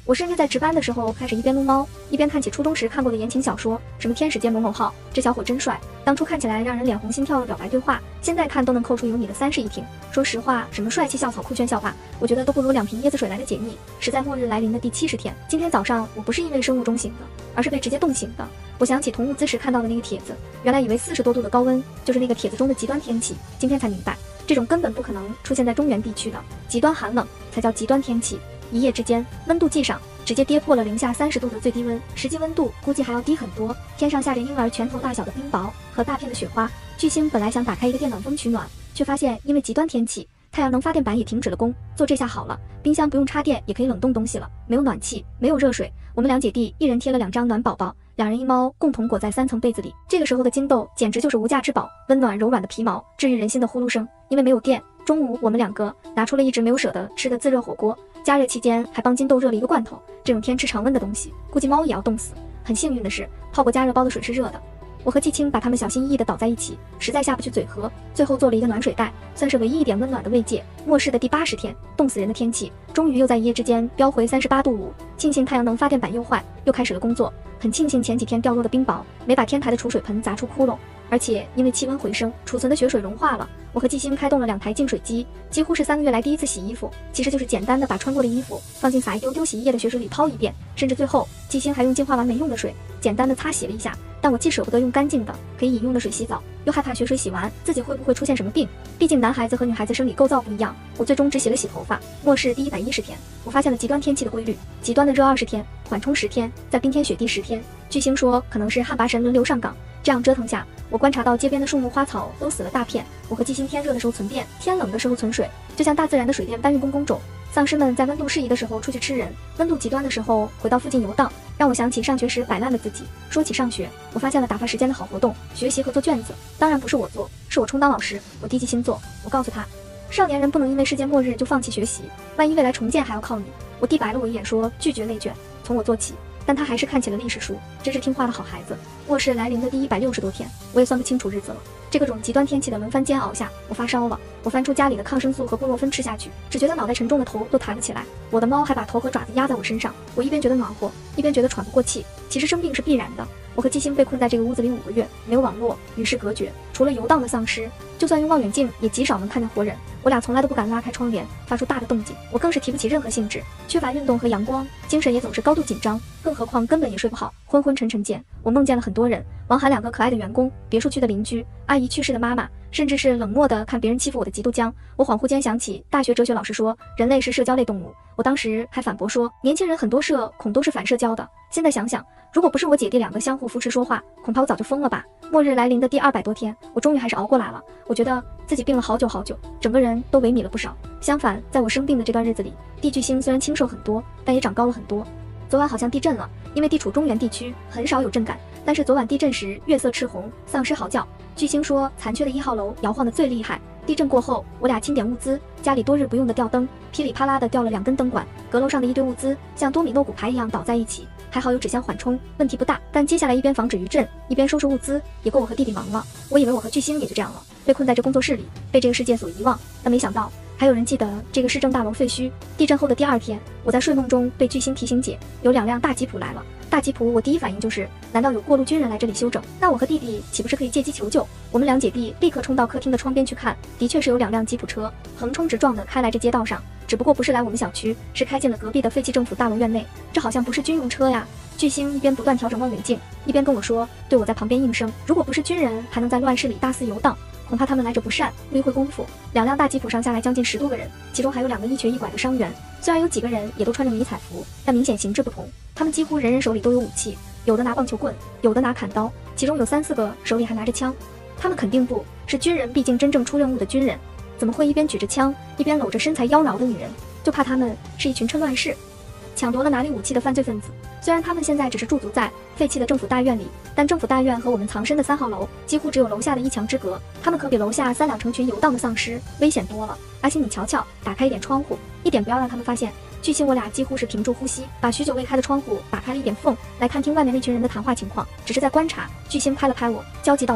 我甚至在值班的时候开始一边撸猫，一边看起初中时看过的言情小说，什么天使间某某号，这小伙真帅。当初看起来让人脸红心跳的表白对话，现在看都能扣出有你的三室一厅。说实话，什么帅气校草酷炫校霸，我觉得都不如两瓶椰子水来的解腻。是在末日来临的第七十天，今天早上我不是因为生物钟醒的，而是被直接冻醒的。我想起同物资时看到的那个帖子，原来以为四十多度的高温就是那个帖子中的极端天气，今天才明白，这种根本不可能出现在中原地区的极端寒冷才叫极端天气。一夜之间，温度计上直接跌破了零下三十度的最低温，实际温度估计还要低很多。天上下着婴儿拳头大小的冰雹和大片的雪花。巨星本来想打开一个电暖风取暖，却发现因为极端天气，太阳能发电板也停止了工。做这下好了，冰箱不用插电也可以冷冻东西了，没有暖气，没有热水。我们两姐弟一人贴了两张暖宝宝，两人一猫共同裹在三层被子里。这个时候的金豆简直就是无价之宝，温暖柔软的皮毛，治愈人心的呼噜声。因为没有电，中午我们两个拿出了一直没有舍得吃的自热火锅，加热期间还帮金豆热了一个罐头。这种天吃常温的东西，估计猫也要冻死。很幸运的是，泡过加热包的水是热的。我和季青把它们小心翼翼地倒在一起，实在下不去嘴核，最后做了一个暖水袋，算是唯一一点温暖的慰藉。末世的第八十天，冻死人的天气终于又在一夜之间飙回三十八度五，庆幸太阳能发电板又坏，又开始了工作。很庆幸前几天掉落的冰雹没把天台的储水盆砸出窟窿，而且因为气温回升，储存的雪水融化了。我和季星开动了两台净水机，几乎是三个月来第一次洗衣服，其实就是简单的把穿过的衣服放进撒一丢丢洗衣液的雪水里泡一遍，甚至最后季星还用净化完没用的水简单的擦洗了一下。但我既舍不得用干净的可以饮用的水洗澡，又害怕血水洗完自己会不会出现什么病，毕竟男孩子和女孩子生理构造不一样。我最终只洗了洗头发。末世第一百一十天，我发现了极端天气的规律，极端的热二十天，缓冲十天，在冰天雪地十天。巨星说可能是旱魃神轮流上岗，这样折腾下，我观察到街边的树木花草都死了大片。我和季星天热的时候存电，天冷的时候存水，就像大自然的水电搬运工工种。丧尸们在温度适宜的时候出去吃人，温度极端的时候回到附近游荡，让我想起上学时摆烂的自己。说起上学，我发现了打发时间的好活动，学习和做卷子。当然不是我做，是我充当老师，我低级星座。我告诉他，少年人不能因为世界末日就放弃学习，万一未来重建还要靠你。我弟白了我一眼说拒绝内卷，从我做起。但他还是看起了历史书，真是听话的好孩子。末世来临的第一百六十多天，我也算不清楚日子了。这个种极端天气的轮番煎熬下，我发烧了。我翻出家里的抗生素和布洛芬吃下去，只觉得脑袋沉重的头都抬不起来。我的猫还把头和爪子压在我身上，我一边觉得暖和，一边觉得喘不过气。其实生病是必然的。我和季星被困在这个屋子里五个月，没有网络，与世隔绝，除了游荡的丧尸，就算用望远镜也极少能看见活人。我俩从来都不敢拉开窗帘，发出大的动静。我更是提不起任何兴致，缺乏运动和阳光，精神也总是高度紧张，更何况根本也睡不好。昏昏沉沉间，我梦见了很多人，王涵两个可爱的员工，别墅区的邻居，阿姨去世的妈妈，甚至是冷漠的看别人欺负我的嫉妒江。我恍惚间想起大学哲学老师说人类是社交类动物，我当时还反驳说年轻人很多社恐都是反社交的。现在想想，如果不是我姐弟两个相互扶持说话，恐怕我早就疯了吧。末日来临的第二百多天，我终于还是熬过来了。我觉得自己病了好久好久，整个人都萎靡了不少。相反，在我生病的这段日子里，地巨星虽然清瘦很多，但也长高了很多。昨晚好像地震了，因为地处中原地区，很少有震感。但是昨晚地震时，月色赤红，丧尸嚎叫。巨星说，残缺的一号楼摇晃得最厉害。地震过后，我俩清点物资，家里多日不用的吊灯，噼里啪啦的掉了两根灯管，阁楼上的一堆物资像多米诺骨牌一样倒在一起。还好有纸箱缓冲，问题不大。但接下来一边防止余震，一边收拾物资，也够我和弟弟忙了。我以为我和巨星也就这样了，被困在这工作室里，被这个世界所遗忘。但没想到，还有人记得这个市政大楼废墟。地震后的第二天，我在睡梦中被巨星提醒姐，有两辆大吉普来了。大吉普，我第一反应就是，难道有过路军人来这里休整？那我和弟弟岂不是可以借机求救？我们两姐弟立刻冲到客厅的窗边去看，的确是有两辆吉普车横冲直撞的开来这街道上，只不过不是来我们小区，是开进了隔壁的废弃政府大楼院内。这好像不是军用车呀。巨星一边不断调整望远镜，一边跟我说，对我在旁边应声，如果不是军人，还能在乱世里大肆游荡，恐怕他们来者不善，没会功夫。两辆大吉普上下来将近十多个人，其中还有两个一瘸一拐的伤员。虽然有几个人也都穿着迷彩服，但明显形制不同。他们几乎人人手里都有武器，有的拿棒球棍，有的拿砍刀，其中有三四个手里还拿着枪。他们肯定不是军人，毕竟真正出任务的军人怎么会一边举着枪，一边搂着身材妖娆的女人？就怕他们是一群趁乱世抢夺了拿里武器的犯罪分子。虽然他们现在只是驻足在废弃的政府大院里，但政府大院和我们藏身的三号楼几乎只有楼下的一墙之隔，他们可比楼下三两成群游荡的丧尸危险多了。阿星，你瞧瞧，打开一点窗户，一点不要让他们发现。巨星我俩几乎是屏住呼吸，把许久未开的窗户打开了一点缝，来看听外面那群人的谈话情况。只是在观察。巨星拍了拍我，焦急道姐，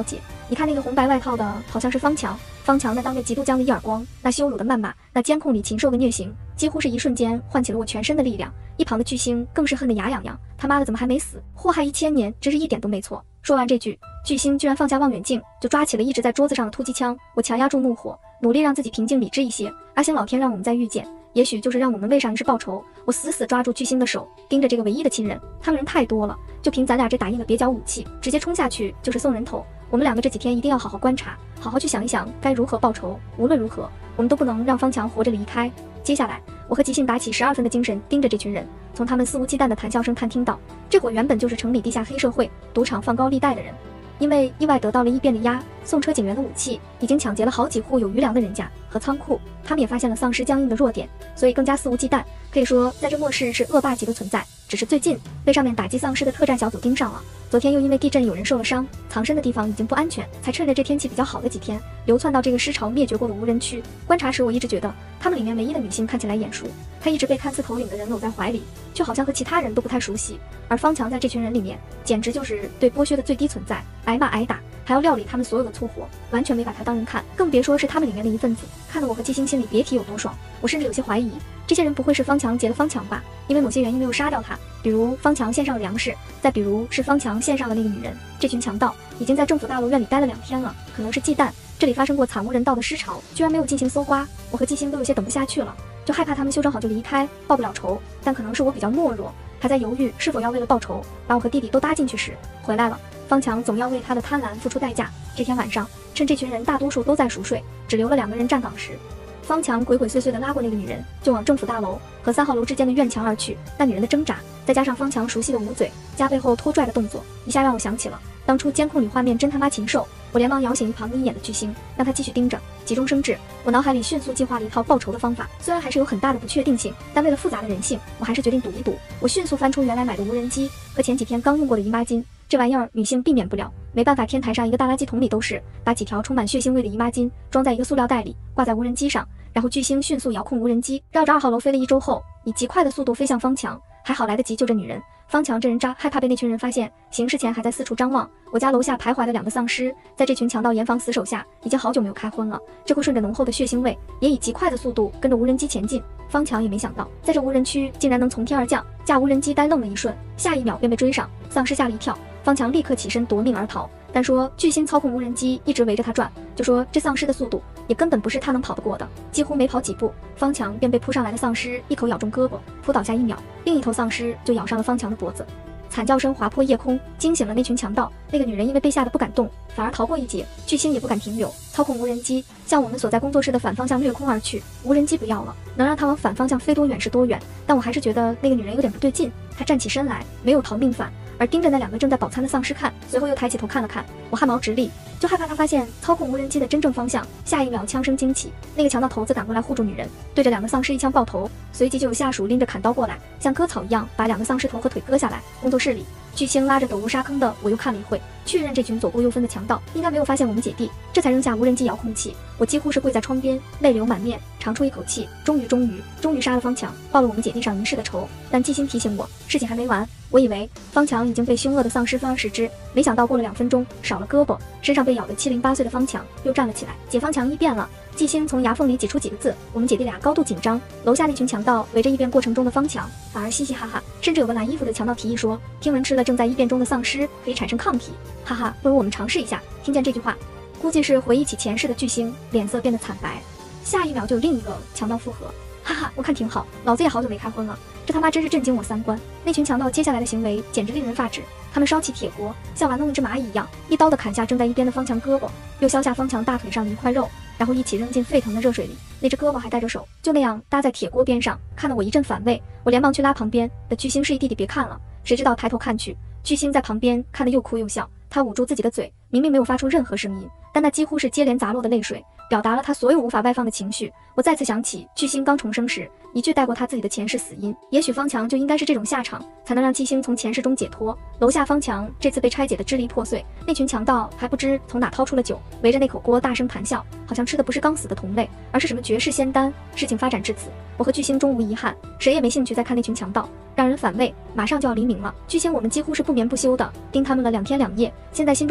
你看那个红白外套的，好像是方强。方强那当着极度僵的一耳光，那羞辱的谩骂，那监控里禽兽的虐刑，几乎是一瞬间唤起了我全身的力量。一旁的巨星更是恨得牙痒痒，他妈的怎么还没死？祸害一千年，真是一点都没错。说完这句，巨星居然放下望远镜，就抓起了一直在桌子上的突击枪。我强压住怒火，努力让自己平静理智一些。阿星老天让我们再遇见，也许就是让我们为上一世报仇。我死死抓住巨星的手，盯着这个唯一的亲人。他们人太多了，就凭咱俩这打印了蹩脚武器，直接冲下去就是送人头。我们两个这几天一定要好好观察，好好去想一想该如何报仇。无论如何，我们都不能让方强活着离开。接下来，我和即兴打起十二分的精神，盯着这群人，从他们肆无忌惮的谈笑声探听到，这伙原本就是城里地下黑社会、赌场放高利贷的人。因为意外得到了异变的押送车警员的武器，已经抢劫了好几户有余粮的人家和仓库。他们也发现了丧尸僵硬的弱点，所以更加肆无忌惮。可以说，在这末世是恶霸级的存在。只是最近被上面打击丧尸的特战小组盯上了。昨天又因为地震有人受了伤，藏身的地方已经不安全，才趁着这天气比较好的几天，流窜到这个尸潮灭绝过的无人区。观察时，我一直觉得他们里面唯一的女性看起来眼熟，她一直被看似头领的人搂在怀里，却好像和其他人都不太熟悉。而方强在这群人里面，简直就是对剥削的最低存在，挨骂挨打，还要料理他们所有的粗活，完全没把他当人看，更别说是他们里面的一份子。看得我和季星心里别提有多爽，我甚至有些怀疑，这些人不会是方强劫了方强吧？因为某些原因没有杀掉他，比如方强献上了粮食，再比如是方强献上了那个女人。这群强盗已经在政府大楼院里待了两天了，可能是忌惮这里发生过惨无人道的尸潮，居然没有进行搜刮。我和季星都有些等不下去了，就害怕他们休整好就离开，报不了仇。但可能是我比较懦弱，还在犹豫是否要为了报仇把我和弟弟都搭进去时，回来了。方强总要为他的贪婪付出代价。这天晚上，趁这群人大多数都在熟睡，只留了两个人站岗时，方强鬼鬼祟祟地拉过那个女人，就往政府大楼和三号楼之间的院墙而去。那女人的挣扎，再加上方强熟悉的捂嘴加背后拖拽的动作，一下让我想起了当初监控里画面真他妈禽兽。我连忙摇醒一旁鹰眼的巨星，让他继续盯着，急中生智。我脑海里迅速计划了一套报仇的方法，虽然还是有很大的不确定性，但为了复杂的人性，我还是决定赌一赌。我迅速翻出原来买的无人机和前几天刚用过的姨妈巾，这玩意儿女性避免不了，没办法，天台上一个大垃圾桶里都是。把几条充满血腥味的姨妈巾装在一个塑料袋里，挂在无人机上，然后巨星迅速遥控无人机，绕着二号楼飞了一周后，以极快的速度飞向方强。还好来得及救这女人。方强这人渣，害怕被那群人发现，行事前还在四处张望。我家楼下徘徊的两个丧尸，在这群强盗严防死守下，已经好久没有开荤了。这会顺着浓厚的血腥味，也以极快的速度跟着无人机前进。方强也没想到，在这无人区竟然能从天而降，驾无人机呆愣了一瞬，下一秒便被追上。丧尸吓了一跳，方强立刻起身夺命而逃。但说巨星操控无人机一直围着他转，就说这丧尸的速度也根本不是他能跑得过的。几乎没跑几步，方强便被扑上来的丧尸一口咬中胳膊，扑倒下一秒，另一头丧尸就咬上了方强的脖子。惨叫声划破夜空，惊醒了那群强盗。那个女人因为被吓得不敢动，反而逃过一劫。巨星也不敢停留，操控无人机向我们所在工作室的反方向掠空而去。无人机不要了，能让它往反方向飞多远是多远。但我还是觉得那个女人有点不对劲。她站起身来，没有逃命反，而盯着那两个正在饱餐的丧尸看，随后又抬起头看了看。我汗毛直立，就害怕他发现操控无人机的真正方向。下一秒枪声惊起，那个强盗头子赶过来护住女人，对着两个丧尸一枪爆头，随即就有下属拎着砍刀过来，像割草一样把两个丧尸头和腿割下来。工作室里，巨星拉着陡入沙坑的我又看了一会，确认这群左顾右分的强盗应该没有发现我们姐弟，这才扔下无人机遥控器。我几乎是跪在窗边，泪流满面，长出一口气，终于终于终于杀了方强，报了我们姐弟上一世的仇。但季星提醒我，事情还没完。我以为方强已经被凶恶的丧尸分而食之，没想到过了两分钟，少了胳膊，身上被咬得七零八碎的方强又站了起来。解方强异变了。季星从牙缝里挤出几个字，我们姐弟俩高度紧张。楼下那群强盗围着异变过程中的方强，反而嘻嘻哈哈，甚至有个蓝衣服的强盗提议说，听闻吃了正在异变中的丧尸可以产生抗体，哈哈，不如我们尝试一下。听见这句话，估计是回忆起前世的巨星，脸色变得惨白。下一秒就有另一个强盗附和，哈哈，我看挺好，老子也好久没开荤了，这他妈真是震惊我三观。那群强盗接下来的行为简直令人发指，他们烧起铁锅，像玩弄一只蚂蚁一样，一刀的砍下正在一边的方强胳膊，又削下方强大腿上的一块肉，然后一起扔进沸腾的热水里。那只胳膊还带着手，就那样搭在铁锅边上，看得我一阵反胃。我连忙去拉旁边的巨星示意弟弟别看了，谁知道抬头看去，巨星在旁边看得又哭又笑，他捂住自己的嘴，明明没有发出任何声音，但那几乎是接连砸落的泪水，表达了他所有无法外放的情绪。我再次想起巨星刚重生时一句带过他自己的前世死因，也许方强就应该是这种下场，才能让巨星从前世中解脱。楼下方强这次被拆解的支离破碎，那群强盗还不知从哪掏出了酒，围着那口锅大声谈笑，好像吃的不是刚死的同类，而是什么绝世仙丹。事情发展至此，我和巨星终无遗憾，谁也没兴趣再看那群强盗，让人反胃。马上就要黎明了，巨星我们几乎是不眠不休的盯他们了两天两夜，现在心中一块大石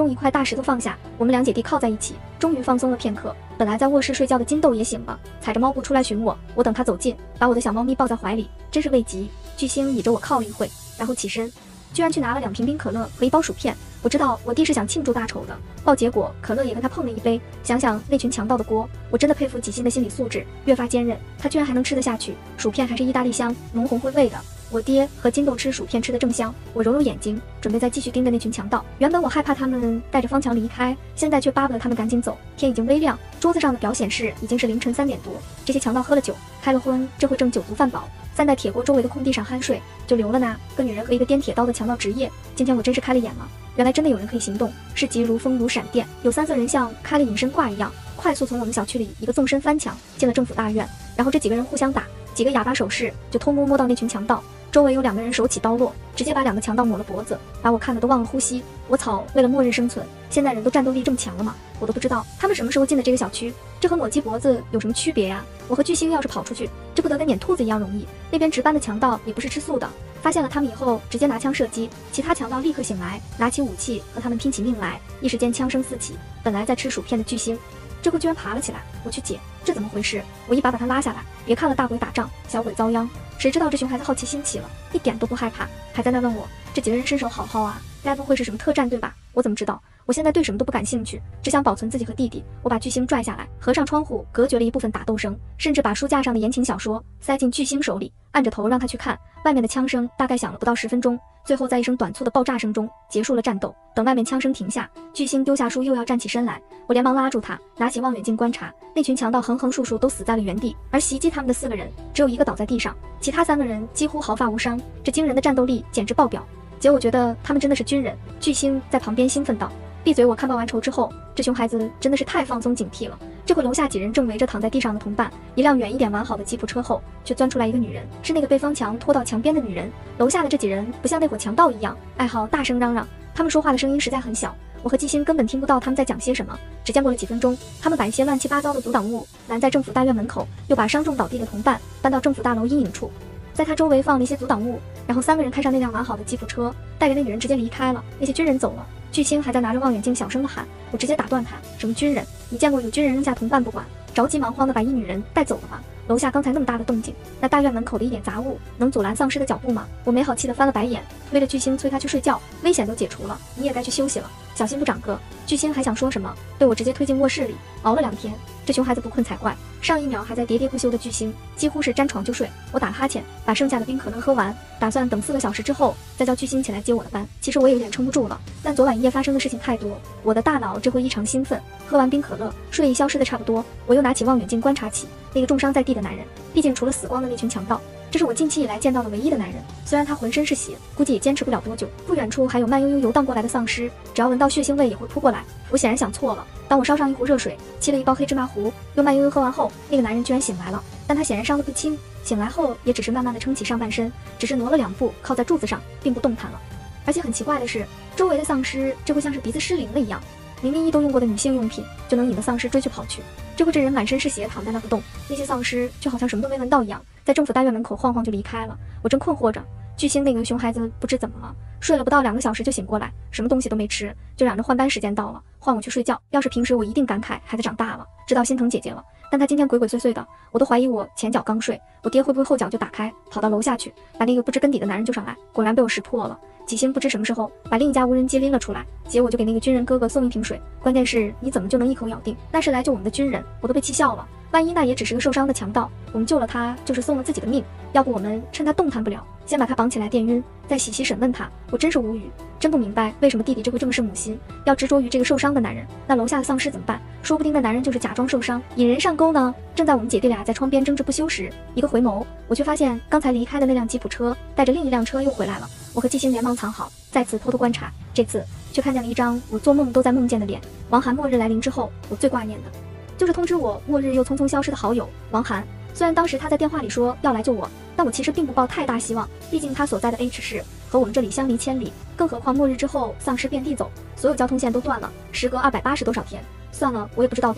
石头放下，我们两姐弟靠在一起，终于放松了片刻。本来在卧室睡觉的金豆也醒了，踩着猫步出来寻我。我等他走近，把我的小猫咪抱在怀里，真是未及。巨星倚着我靠了一会，然后起身，居然去拿了两瓶冰可乐和一包薯片。我知道我弟是想庆祝大丑的，报结果可乐也跟他碰了一杯。想想那群强盗的锅，我真的佩服几星的心理素质，越发坚韧。他居然还能吃得下去，薯片还是意大利香，浓红灰味的。我爹和金豆吃薯片吃得正香，我揉揉眼睛，准备再继续盯着那群强盗。原本我害怕他们带着方强离开，现在却巴不得他们赶紧走。天已经微亮，桌子上的表显示已经是凌晨三点多。这些强盗喝了酒，开了荤，这会正酒足饭饱，散在铁锅周围的空地上酣睡，就留了那个女人和一个颠铁刀的强盗职业。今天我真是开了眼了，原来真的有人可以行动，事急如风如闪电。有三色人像开了隐身挂一样，快速从我们小区里一个纵身翻墙进了政府大院，然后这几个人互相打，几个哑巴手势就偷摸摸到那群强盗。周围有两个人手起刀落，直接把两个强盗抹了脖子，把我看得都忘了呼吸。我操，为了末日生存，现在人都战斗力这么强了吗？我都不知道他们什么时候进的这个小区，这和抹鸡脖子有什么区别呀？我和巨星要是跑出去，这不得跟撵兔子一样容易。那边值班的强盗也不是吃素的，发现了他们以后直接拿枪射击，其他强盗立刻醒来，拿起武器和他们拼起命来，一时间枪声四起。本来在吃薯片的巨星这会居然爬了起来，我去姐，这怎么回事？我一把把他拉下来，别看了大鬼打仗，小鬼遭殃。谁知道这熊孩子好奇心起了，一点都不害怕，还在那问我这几个人身手好好啊，该不会是什么特战队吧？我怎么知道？我现在对什么都不感兴趣，只想保存自己和弟弟。我把巨星拽下来，合上窗户，隔绝了一部分打斗声，甚至把书架上的言情小说塞进巨星手里，按着头让他去看。外面的枪声大概响了不到十分钟，最后在一声短促的爆炸声中结束了战斗。等外面枪声停下，巨星丢下书又要站起身来，我连忙拉住他，拿起望远镜观察，那群强盗横横竖竖都死在了原地，而袭击他们的四个人只有一个倒在地上，其他三个人几乎毫发无伤，这惊人的战斗力简直爆表。姐，我觉得他们真的是军人。巨星在旁边兴奋道。闭嘴，我看报完仇之后，这熊孩子真的是太放松警惕了。这会楼下几人正围着躺在地上的同伴，一辆远一点完好的吉普车后却钻出来一个女人，是那个被方强拖到墙边的女人。楼下的这几人不像那伙强盗一样爱好大声嚷嚷，他们说话的声音实在很小，我和季星根本听不到他们在讲些什么。只见过了几分钟，他们把一些乱七八糟的阻挡物拦在政府大院门口，又把伤重倒地的同伴搬到政府大楼阴影处，在他周围放了一些阻挡物，然后三个人开上那辆完好的吉普车，带着那女人直接离开了。那些军人走了，巨星还在拿着望远镜小声的喊，我直接打断他，什么军人？你见过有军人扔下同伴不管，着急忙慌的把一女人带走了吗？楼下刚才那么大的动静，那大院门口的一点杂物能阻拦丧尸的脚步吗？我没好气的翻了白眼，推着巨星催他去睡觉，危险都解除了，你也该去休息了，小心不长个。巨星还想说什么，被我直接推进卧室里，熬了两天，这熊孩子不困才怪。上一秒还在喋喋不休的巨星，几乎是沾床就睡。我打哈欠，把剩下的冰可乐喝完，打算等四个小时之后再叫巨星起来接我的班。其实我也有点撑不住了，但昨晚一夜发生的事情太多，我的大脑这会异常兴奋。喝完冰可乐，睡意消失的差不多，我又拿起望远镜观察起那个重伤在地的男人。毕竟除了死光的那群强盗，这是我近期以来见到的唯一的男人。虽然他浑身是血，估计也坚持不了多久。不远处还有慢悠悠游荡过来的丧尸，只要闻到血腥味也会扑过来。我显然想错了。当我烧上一壶热水，沏了一包黑芝麻糊，又慢悠悠喝完后，那个男人居然醒来了，但他显然伤得不轻。醒来后也只是慢慢的撑起上半身，只是挪了两步靠在柱子上，并不动弹了。而且很奇怪的是，周围的丧尸这会像是鼻子失灵了一样，明明一都用过的女性用品就能引得丧尸追去跑去，这会这人满身是血躺在那不动，那些丧尸却好像什么都没闻到一样，在政府大院门口晃晃就离开了。我正困惑着，巨星那个熊孩子不知怎么了，睡了不到两个小时就醒过来，什么东西都没吃，就嚷着换班时间到了，换我去睡觉。要是平时我一定感慨孩子长大了，知道心疼姐姐了，但他今天鬼鬼祟祟的，我都怀疑我前脚刚睡，我爹会不会后脚就打开跑到楼下去，把那个不知根底的男人救上来。果然被我识破了。几星不知什么时候把另一架无人机拎了出来，姐我就给那个军人哥哥送一瓶水，关键是你怎么就能一口咬定那是来救我们的军人？我都被气笑了。万一那也只是个受伤的强盗，我们救了他就是送了自己的命，要不我们趁他动弹不了，先把他绑起来电晕，再细细审问他。我真是无语，真不明白为什么弟弟这会这么是母心，要执着于这个受伤的男人。那楼下的丧尸怎么办？说不定那男人就是假装受伤，引人上钩呢。正在我们姐弟俩在窗边争执不休时，一个回眸，我却发现刚才离开的那辆吉普车带着另一辆车又回来了。我和季星连忙藏好，再次偷偷观察，这次却看见了一张我做梦都在梦见的脸。王涵末日来临之后，我最挂念的就是通知我末日又匆匆消失的好友王涵。虽然当时他在电话里说要来救我，但我其实并不抱太大希望，毕竟他所在的 H 市和我们这里相离千里，更何况末日之后丧尸遍地走，所有交通线都断了，时隔二百八十多少天，算了，我也不知道多久了。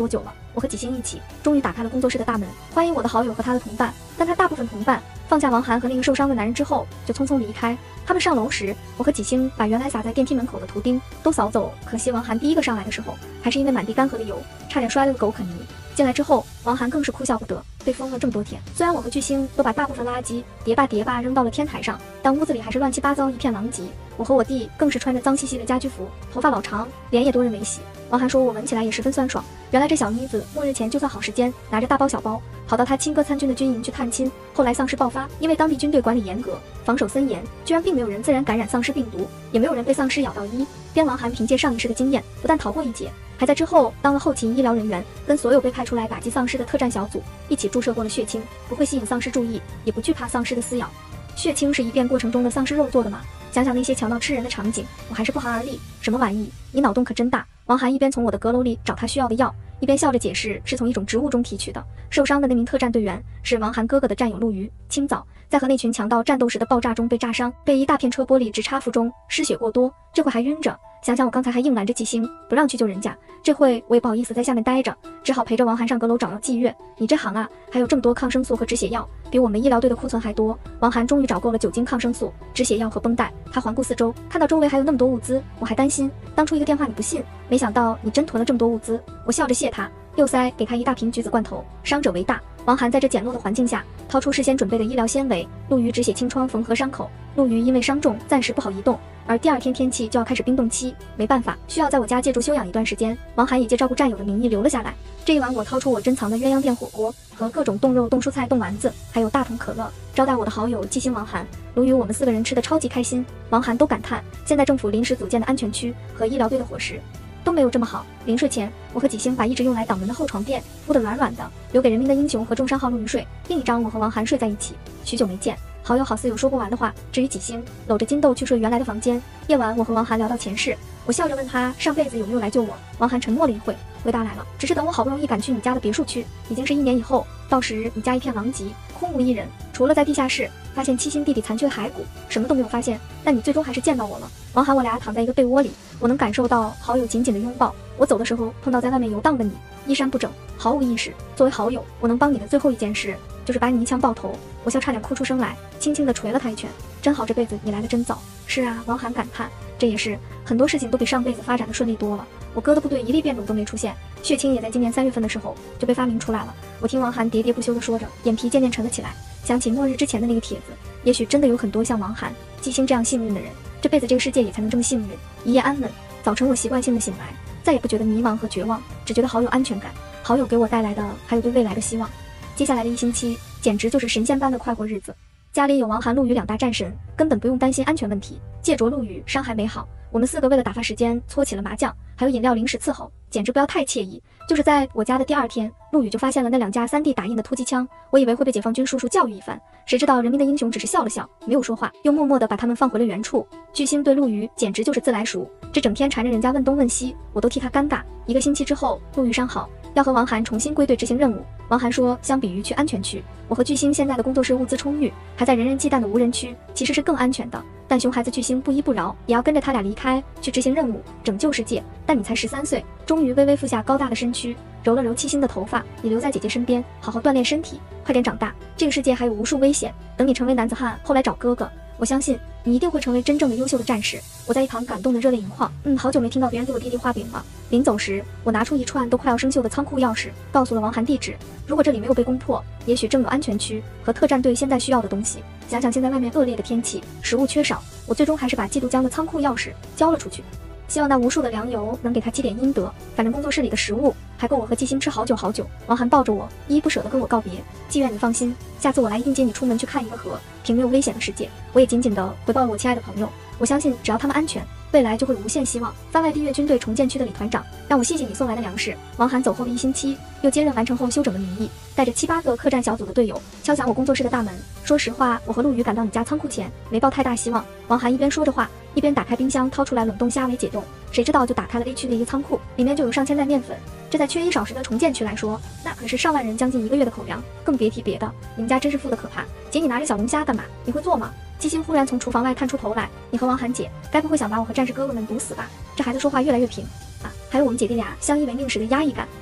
我和纪星一起，终于打开了工作室的大门，欢迎我的好友和他的同伴。但他大部分同伴放下王涵和那个受伤的男人之后，就匆匆离开。他们上楼时，我和纪星把原来撒在电梯门口的图钉都扫走，可惜王涵第一个上来的时候，还是因为满地干涸的油，差点摔了个狗啃泥。进来之后，王涵更是哭笑不得，被封了这么多天。虽然我和巨星都把大部分垃圾叠吧叠吧扔到了天台上，但屋子里还是乱七八糟一片狼藉。我和我弟更是穿着脏兮兮的家居服，头发老长，脸也多人没洗。王涵说我闻起来也十分酸爽。原来这小妮子末日前就算好时间，拿着大包小包跑到他亲哥参军的军营去探亲。后来丧尸爆发，因为当地军队管理严格，防守森严，居然并没有人自然感染丧尸病毒，也没有人被丧尸咬到一。边王涵凭借上一世的经验，不但逃过一劫，还在之后当了后勤医疗人员，跟所有被派出来打击丧尸的特战小组一起注射过了血清，不会吸引丧尸注意，也不惧怕丧尸的撕咬。血清是一遍过程中的丧尸肉做的吗？想想那些强盗吃人的场景，我还是不寒而栗。什么玩意？你脑洞可真大！王涵一边从我的阁楼里找他需要的药，一边笑着解释是从一种植物中提取的。受伤的那名特战队员是王涵哥哥的战友陆瑜，清早在和那群强盗战斗时的爆炸中被炸伤，被一大片车玻璃直插腹中，失血过多，这会还晕着。想想我刚才还硬拦着纪星不让去救人家，这会我也不好意思在下面待着，只好陪着王涵上阁楼找药祭月。你这行啊，还有这么多抗生素和止血药，比我们医疗队的库存还多。王涵终于找够了酒精、抗生素、止血药和绷带，他环顾四周，看到周围还有那么多物资，我还担心当初一个电话你不信，没想到你真囤了这么多物资。我笑着谢他，右腮给他一大瓶橘子罐头。伤者为大，王涵在这简陋的环境下掏出事先准备的医疗纤维，陆瑜止血清创缝合伤口。陆瑜因为伤重暂时不好移动，而第二天天气就要开始冰冻期，没办法，需要在我家借住休养一段时间。王涵也借照顾战友的名义留了下来。这一晚我掏出我珍藏的鸳鸯店火锅和各种冻肉、冻蔬菜、冻丸子，还有大桶可乐，招待我的好友纪星、王涵、陆瑜。我们四个人吃得超级开心。王涵都感叹，现在政府临时组建的安全区和医疗队的伙食都没有这么好。临睡前，我和纪星把一直用来挡门的厚床垫铺得软软的，留给人民的英雄和重伤号陆瑜睡。另一张我和王涵睡在一起。许久没见，好友好似有说不完的话。至于纪星，搂着金豆去睡原来的房间。夜晚我和王涵聊到前世，我笑着问他上辈子有没有来救我。王涵沉默了一会，回答来了，只是等我好不容易赶去你家的别墅去，已经是一年以后，到时你家一片狼藉，空无一人，除了在地下室发现七星弟弟残缺的骸骨，什么都没有发现。但你最终还是见到我了。王涵我俩躺在一个被窝里，我能感受到好友紧紧的拥抱。我走的时候碰到在外面游荡的你，衣衫不整，毫无意识。作为好友，我能帮你的最后一件事就是把你一枪爆头。我笑差点哭出声来，轻轻地捶了他一拳。真好，这辈子你来得真早。是啊，王涵感叹，这也是很多事情都比上辈子发展的顺利多了。我哥的部队一粒变种都没出现，血清也在今年三月份的时候就被发明出来了。我听王涵喋喋不休地说着，眼皮渐渐沉了起来，想起末日之前的那个帖子，也许真的有很多像王涵、纪星这样幸运的人，这辈子这个世界也才能这么幸运。一夜安稳，早晨我习惯性的醒来，再也不觉得迷茫和绝望，只觉得好有安全感。好友给我带来的还有对未来的希望。接下来的一星期简直就是神仙般的快活日子。家里有王涵、陆瑜两大战神，根本不用担心安全问题。借着陆瑜伤还没好，我们四个为了打发时间搓起了麻将，还有饮料零食伺候，简直不要太惬意。就是在我家的第二天，陆宇就发现了那两架 三 D 打印的突击枪，我以为会被解放军叔叔教育一番，谁知道人民的英雄只是笑了笑，没有说话，又默默地把他们放回了原处。巨星对陆瑜简直就是自来熟，这整天缠着人家问东问西，我都替他尴尬。一个星期之后，陆瑜伤好，要和王涵重新归队执行任务。王涵说，相比于去安全区，我和巨星现在的工作室物资充裕，还在人人忌惮的无人区，其实是更安全的。但熊孩子巨星不依不饶，也要跟着他俩离开，去执行任务，拯救世界。但你才十三岁，终于微微俯下高大的身躯，揉了揉七星的头发，你留在姐姐身边，好好锻炼身体，快点长大，这个世界还有无数危险，等你成为男子汉，后来找哥哥，我相信你一定会成为真正的优秀的战士。我在一旁感动的热泪盈眶。嗯，好久没听到别人给我弟弟画饼了。临走时，我拿出一串都快要生锈的仓库钥匙，告诉了王涵地址。如果这里没有被攻破，也许正有安全区和特战队现在需要的东西。想想现在外面恶劣的天气，食物缺少，我最终还是把嫉妒江的仓库钥匙交了出去。希望那无数的粮油能给他积点阴德，反正工作室里的食物还够我和季星吃好久好久。王涵抱着我，依依不舍地跟我告别。季愿你放心，下次我来一定接你出门去看一个和平没有危险的世界。我也紧紧地回报了我亲爱的朋友，我相信只要他们安全，未来就会无限希望。番外地越军队重建区的李团长，让我谢谢你送来的粮食。王涵走后的一星期，又接任完成后休整的名义，带着七八个客栈小组的队友敲响我工作室的大门。说实话，我和陆瑜赶到你家仓库前，没抱太大希望。王涵一边说着话，一边打开冰箱，掏出来冷冻虾为解冻。谁知道就打开了 A 区的一个仓库，里面就有上千袋面粉。这在缺衣少食的重建区来说，那可是上万人将近一个月的口粮，更别提别的。你们家真是富得可怕。姐，你拿着小龙虾干嘛？你会做吗？季星忽然从厨房外探出头来，你和王涵姐该不会想把我和战士哥哥们毒死吧？这孩子说话越来越平啊！还有我们姐弟俩相依为命时的压抑感，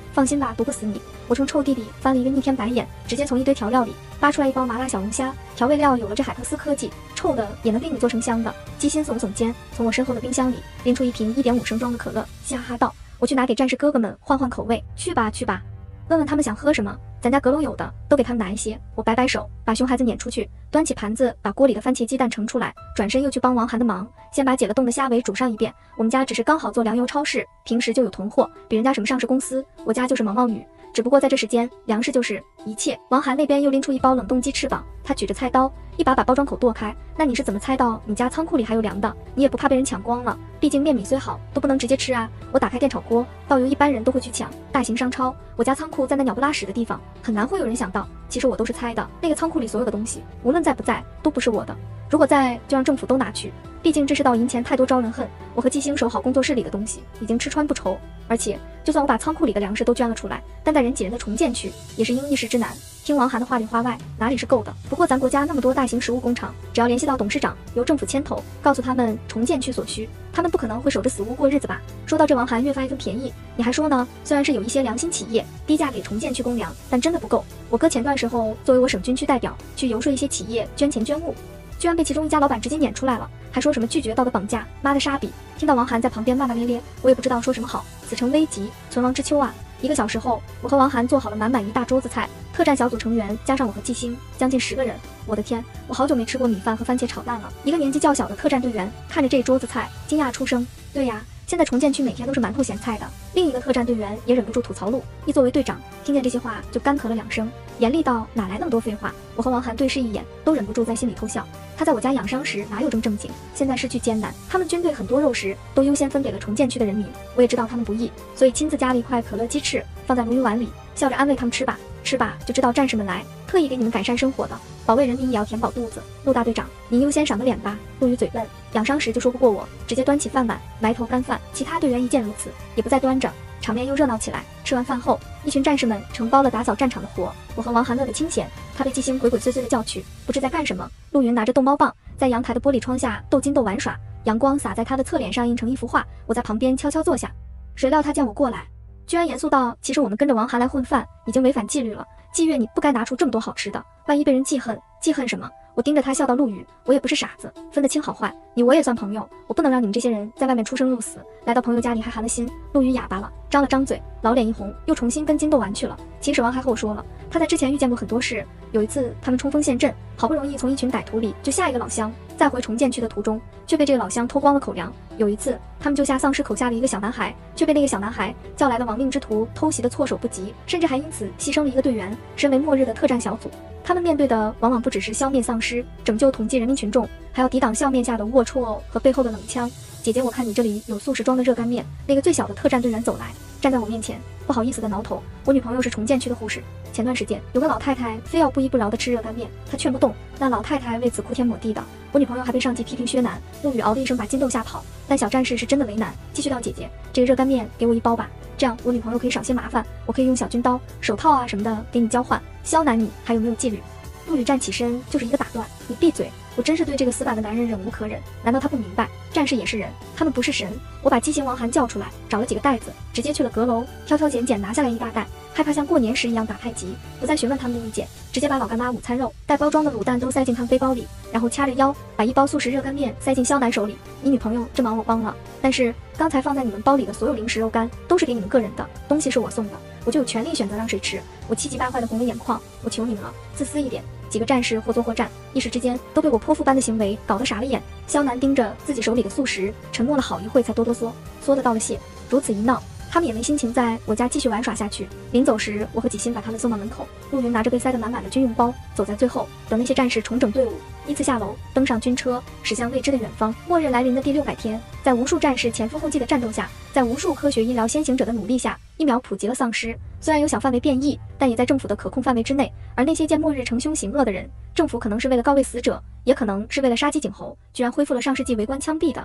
放心吧，毒不死你。我冲臭弟弟翻了一个逆天白眼，直接从一堆调料里扒出来一包麻辣小龙虾，调味料有了这海克斯科技，臭的也能给你做成香的。鸡心耸耸肩，从我身后的冰箱里拎出一瓶一点五升装的可乐，嘻哈哈道：“我去拿给战士哥哥们换换口味，去吧去吧，问问他们想喝什么，咱家阁楼有的，都给他们拿一些。”我摆摆手，把熊孩子撵出去，端起盘子把锅里的番茄鸡蛋盛出来，转身又去帮王涵的忙，先把解了冻的虾尾煮上一遍。我们家只是刚好做粮油超市，平时就有囤货，比人家什么上市公司，我家就是毛毛雨。只不过在这时间，粮食就是一切。王涵那边又拎出一包冷冻鸡翅膀，他举着菜刀，一把把包装口剁开。那你是怎么猜到你家仓库里还有粮的？你也不怕被人抢光了？毕竟面米虽好，都不能直接吃啊。我打开电炒锅，倒油一般人都会去抢，大型商超，我家仓库在那鸟不拉屎的地方，很难会有人想到。其实我都是猜的，那个仓库里所有的东西，无论在不在，都不是我的。如果在，就让政府都拿去。毕竟这世道银钱太多招人恨，我和季星守好工作室里的东西，已经吃穿不愁。而且，就算我把仓库里的粮食都捐了出来，但在人挤人的重建区，也是应一时之难。听王涵的话里话外，哪里是够的？不过咱国家那么多大型食物工厂，只要联系到董事长，由政府牵头，告诉他们重建区所需，他们不可能会守着死屋过日子吧？说到这，王涵越发一分便宜，你还说呢？虽然是有一些良心企业低价给重建区供粮，但真的不够。我哥前段时候作为我省军区代表，去游说一些企业捐钱捐物，居然被其中一家老板直接撵出来了，还说什么拒绝道德绑架，妈的傻逼！听到王涵在旁边骂骂咧咧，我也不知道说什么好。此诚危急，存亡之秋啊！一个小时后，我和王涵做好了满满一大桌子菜，特战小组成员加上我和季星，将近十个人。我的天，我好久没吃过米饭和番茄炒蛋了。一个年纪较小的特战队员看着这一桌子菜，惊讶出声。对呀，现在重建区每天都是馒头咸菜的。另一个特战队员也忍不住吐槽路，一作为队长，听见这些话就干咳了两声，严厉道：“哪来那么多废话？”我和王涵对视一眼，都忍不住在心里偷笑。他在我家养伤时哪有这么正经？现在失去艰难，他们军队很多肉食都优先分给了重建区的人民。我也知道他们不易，所以亲自夹了一块可乐鸡翅放在鲈鱼碗里，笑着安慰他们：“吃吧，吃吧，就知道战士们来，特意给你们改善生活的，保卫人民也要填饱肚子。”陆大队长，您优先赏个脸吧。陆羽嘴笨，养伤时就说不过我，直接端起饭碗埋头干饭。其他队员一见如此，也不再端着。场面又热闹起来。吃完饭后，一群战士们承包了打扫战场的活，我和王涵乐得清闲。他被季星鬼鬼祟祟的叫去，不知在干什么。陆云拿着逗猫棒，在阳台的玻璃窗下斗金斗玩耍，阳光洒在他的侧脸上，映成一幅画。我在旁边悄悄坐下，谁料他见我过来，居然严肃道：“其实我们跟着王涵来混饭，已经违反纪律了。季月，你不该拿出这么多好吃的，万一被人记恨，记恨什么？”我盯着他笑道：“陆羽，我也不是傻子，分得清好坏。你我也算朋友，我不能让你们这些人在外面出生入死，来到朋友家里还寒了心。”陆羽哑巴了，张了张嘴，老脸一红，又重新跟金斗玩去了。秦始皇还和我说了，他在之前遇见过很多事。有一次他们冲锋陷阵，好不容易从一群歹徒里救下一个老乡，在回重建区的途中，却被这个老乡偷光了口粮。有一次他们救下丧尸口下的一个小男孩，却被那个小男孩叫来的亡命之徒偷袭的措手不及，甚至还因此牺牲了一个队员。身为末日的特战小组，他们面对的往往不只是消灭丧尸、拯救统计人民群众，还要抵挡笑面下的龌龊和背后的冷枪。姐姐，我看你这里有速食装的热干面。那个最小的特战队员走来，站在我面前，不好意思的挠头。我女朋友是重建区的护士，前段时间有个老太太非要不依不饶的吃热干面，她劝不动，那老太太为此哭天抹地的。我女朋友还被上级批评薛男。陆羽嗷的一声把金豆吓跑，但小战士是真的为难，继续道：“姐姐，这个热干面给我一包吧，这样我女朋友可以少些麻烦，我可以用小军刀、手套啊什么的给你交换。肖男，你还有没有纪律？”陆羽站起身就是一个打断：“你闭嘴！我真是对这个死板的男人忍无可忍。难道他不明白，战士也是人，他们不是神？”我把畸形王涵叫出来，找了几个袋子，直接去了阁楼，挑挑拣拣拿下来一大袋，害怕像过年时一样打太极，不再询问他们的意见，直接把老干妈午餐肉、带包装的卤蛋都塞进他们背包里，然后掐着腰把一包速食热干面塞进肖楠手里：“你女朋友这忙我帮了，但是刚才放在你们包里的所有零食肉干都是给你们个人的，东西是我送的，我就有权利选择让谁吃。”我气急败坏的红了眼眶，我求你们了，自私一点。几个战士或作或战，一时之间都被我泼妇般的行为搞得傻了眼。肖楠盯着自己手里的素食，沉默了好一会才哆哆嗦嗦的道了谢。如此一闹，他们也没心情在我家继续玩耍下去。临走时，我和几心把他们送到门口。陆云拿着被塞得满满的军用包，走在最后，等那些战士重整队伍，依次下楼，登上军车，驶向未知的远方。末日来临的第六百天，在无数战士前赴后继的战斗下，在无数科学医疗先行者的努力下，疫苗普及了丧尸。虽然有小范围变异，但也在政府的可控范围之内。而那些见末日成凶行恶的人，政府可能是为了告慰死者，也可能是为了杀鸡儆猴，居然恢复了上世纪围观枪毙的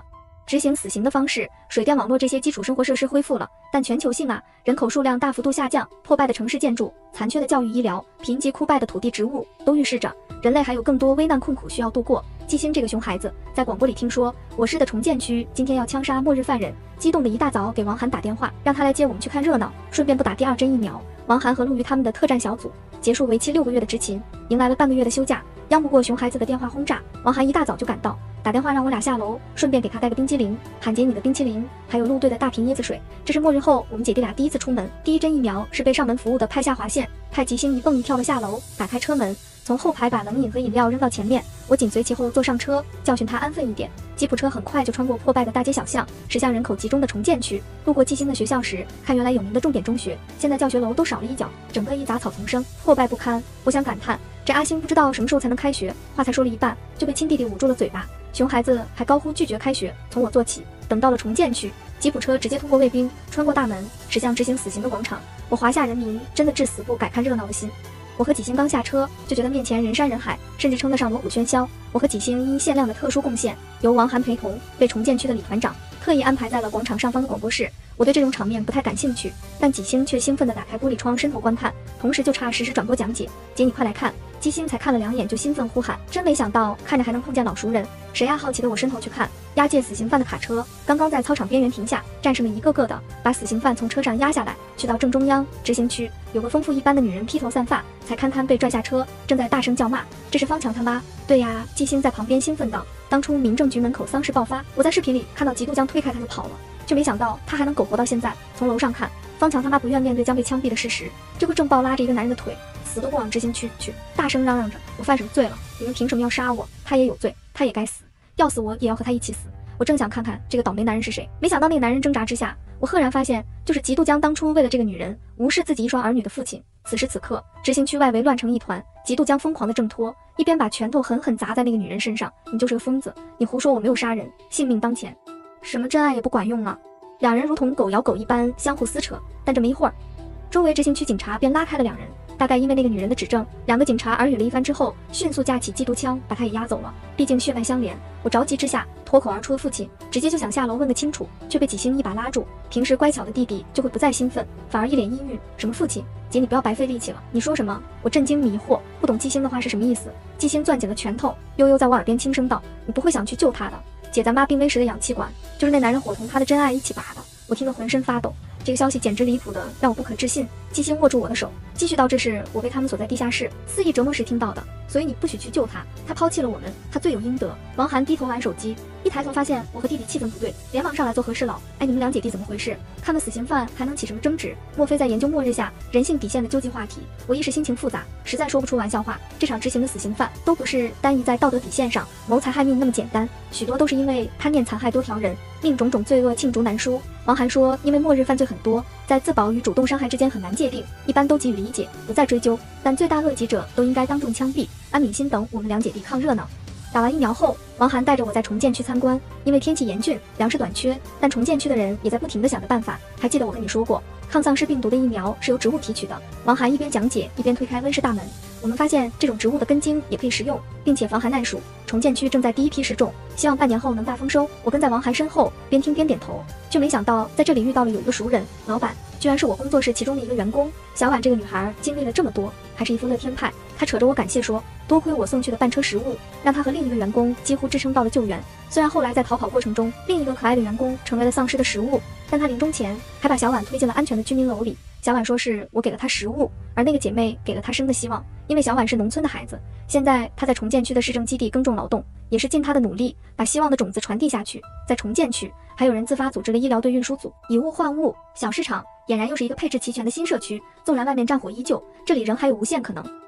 执行死刑的方式，水电网络这些基础生活设施恢复了，但全球性啊，人口数量大幅度下降，破败的城市建筑，残缺的教育医疗，贫瘠枯败的土地植物，都预示着人类还有更多危难困苦需要度过。季星这个熊孩子在广播里听说我市的重建区今天要枪杀末日犯人，激动的一大早给王涵打电话，让他来接我们去看热闹，顺便不打第二针疫苗。王涵和陆瑜他们的特战小组结束为期六个月的执勤，迎来了半个月的休假，央不过熊孩子的电话轰炸。王涵一大早就赶到，打电话让我俩下楼，顺便给他带个冰激凌，罕见你的冰淇淋，还有陆队的大瓶椰子水。这是末日后我们姐弟俩第一次出门，第一针疫苗是被上门服务的派下划线，派吉星一蹦一跳的下楼，打开车门，从后排把冷饮和饮料扔到前面，我紧随其后坐上车，教训他安分一点。吉普车很快就穿过破败的大街小巷，驶向人口集中的重建区。路过季星的学校时，看原来有名的重点中学，现在教学楼都少了一角，整个一杂草丛生，破败不堪。我想感叹，这阿星不知道什么时候才能开学，话才说了一半，就被亲弟弟捂住了嘴巴。熊孩子还高呼拒绝开学，从我做起。等到了重建区，吉普车直接通过卫兵，穿过大门，驶向执行死刑的广场。我华夏人民真的至死不改看热闹的心。我和纪星刚下车，就觉得面前人山人海，甚至称得上锣鼓喧嚣。我和纪星因限量的特殊贡献，由王涵陪同，被重建区的李团长特意安排在了广场上方的广播室。我对这种场面不太感兴趣，但纪星却兴奋地打开玻璃窗，伸头观看，同时就差实时转播讲解。姐，你快来看！纪星才看了两眼就兴奋呼喊，真没想到看着还能碰见老熟人。谁呀？好奇的我伸头去看，押解死刑犯的卡车刚刚在操场边缘停下，战士们一个个的把死刑犯从车上压下来，去到正中央执行区，有个丰富一般的女人披头散发，才堪堪被拽下车，正在大声叫骂：“这是方强他妈！”对呀，纪星在旁边兴奋道：“当初民政局门口丧事爆发，我在视频里看到缉毒江推开他就跑了，却没想到他还能苟活到现在。从楼上看，方强他妈不愿面对将被枪毙的事实，这会正暴拉着一个男人的腿，死都不往执行区去，大声嚷嚷着：我犯什么罪了？你们凭什么要杀我？他也有罪，他也该死，要死我也要和他一起死。”我正想看看这个倒霉男人是谁，没想到那个男人挣扎之下，我赫然发现，就是缉毒江当初为了这个女人无视自己一双儿女的父亲。此时此刻，执行区外围乱成一团，缉毒江疯狂的挣脱，一边把拳头狠狠砸在那个女人身上：“你就是个疯子，你胡说我没有杀人，性命当前。”什么真爱也不管用了，两人如同狗咬狗一般相互撕扯。但这么一会儿，周围执行区警察便拉开了两人。大概因为那个女人的指证，两个警察耳语了一番之后，迅速架起缉毒枪，把她也押走了。毕竟血脉相连，我着急之下脱口而出的父亲，直接就想下楼问个清楚，却被纪星一把拉住。平时乖巧的弟弟就会不再兴奋，反而一脸阴郁。什么父亲？姐，你不要白费力气了。你说什么？我震惊迷惑，不懂纪星的话是什么意思。纪星攥紧了拳头，悠悠在我耳边轻声道：“你不会想去救他的？姐，咱妈病危时的氧气管，就是那男人伙同他的真爱一起拔的。”我听得浑身发抖。这个消息简直离谱的让我不可置信。纪星握住我的手，继续道：“这是我被他们锁在地下室肆意折磨时听到的，所以你不许去救他，他抛弃了我们，他罪有应得。”王涵低头玩手机，一抬头发现我和弟弟气氛不对，连忙上来做和事佬：“哎，你们两姐弟怎么回事？看个死刑犯还能起什么争执？莫非在研究末日下人性底线的究极话题？”我一时心情复杂，实在说不出玩笑话。这场执行的死刑犯都不是单一在道德底线上谋财害命那么简单，许多都是因为贪念残害多条人，命种种罪恶罄竹难书。王涵说，因为末日犯罪很多，在自保与主动伤害之间很难界定，一般都给予理解，不再追究，但罪大恶极者都应该当众枪毙。安敏心等我们两姐弟抗热闹。打完疫苗后，王涵带着我在重建区参观，因为天气严峻，粮食短缺，但重建区的人也在不停地想着办法。还记得我跟你说过，抗丧尸病毒的疫苗是由植物提取的。王涵一边讲解，一边推开温室大门。我们发现这种植物的根茎也可以食用，并且防寒耐暑。重建区正在第一批食种，希望半年后能大丰收。我跟在王涵身后，边听边点头，却没想到在这里遇到了有一个熟人，老板居然是我工作室其中的一个员工小婉。这个女孩经历了这么多，还是一副乐天派。她扯着我感谢说，多亏我送去的半车食物，让她和另一个员工几乎支撑到了救援。虽然后来在逃跑过程中，另一个可爱的员工成为了丧尸的食物，但她临终前还把小婉推进了安全的居民楼里。小婉说是我给了她食物，而那个姐妹给了她生的希望。因为小婉是农村的孩子，现在她在重建区的市政基地耕种劳动，也是尽她的努力把希望的种子传递下去。在重建区，还有人自发组织了医疗队运输组，以物换物。小市场俨然又是一个配置齐全的新社区。纵然外面战火依旧，这里仍还有无限可能。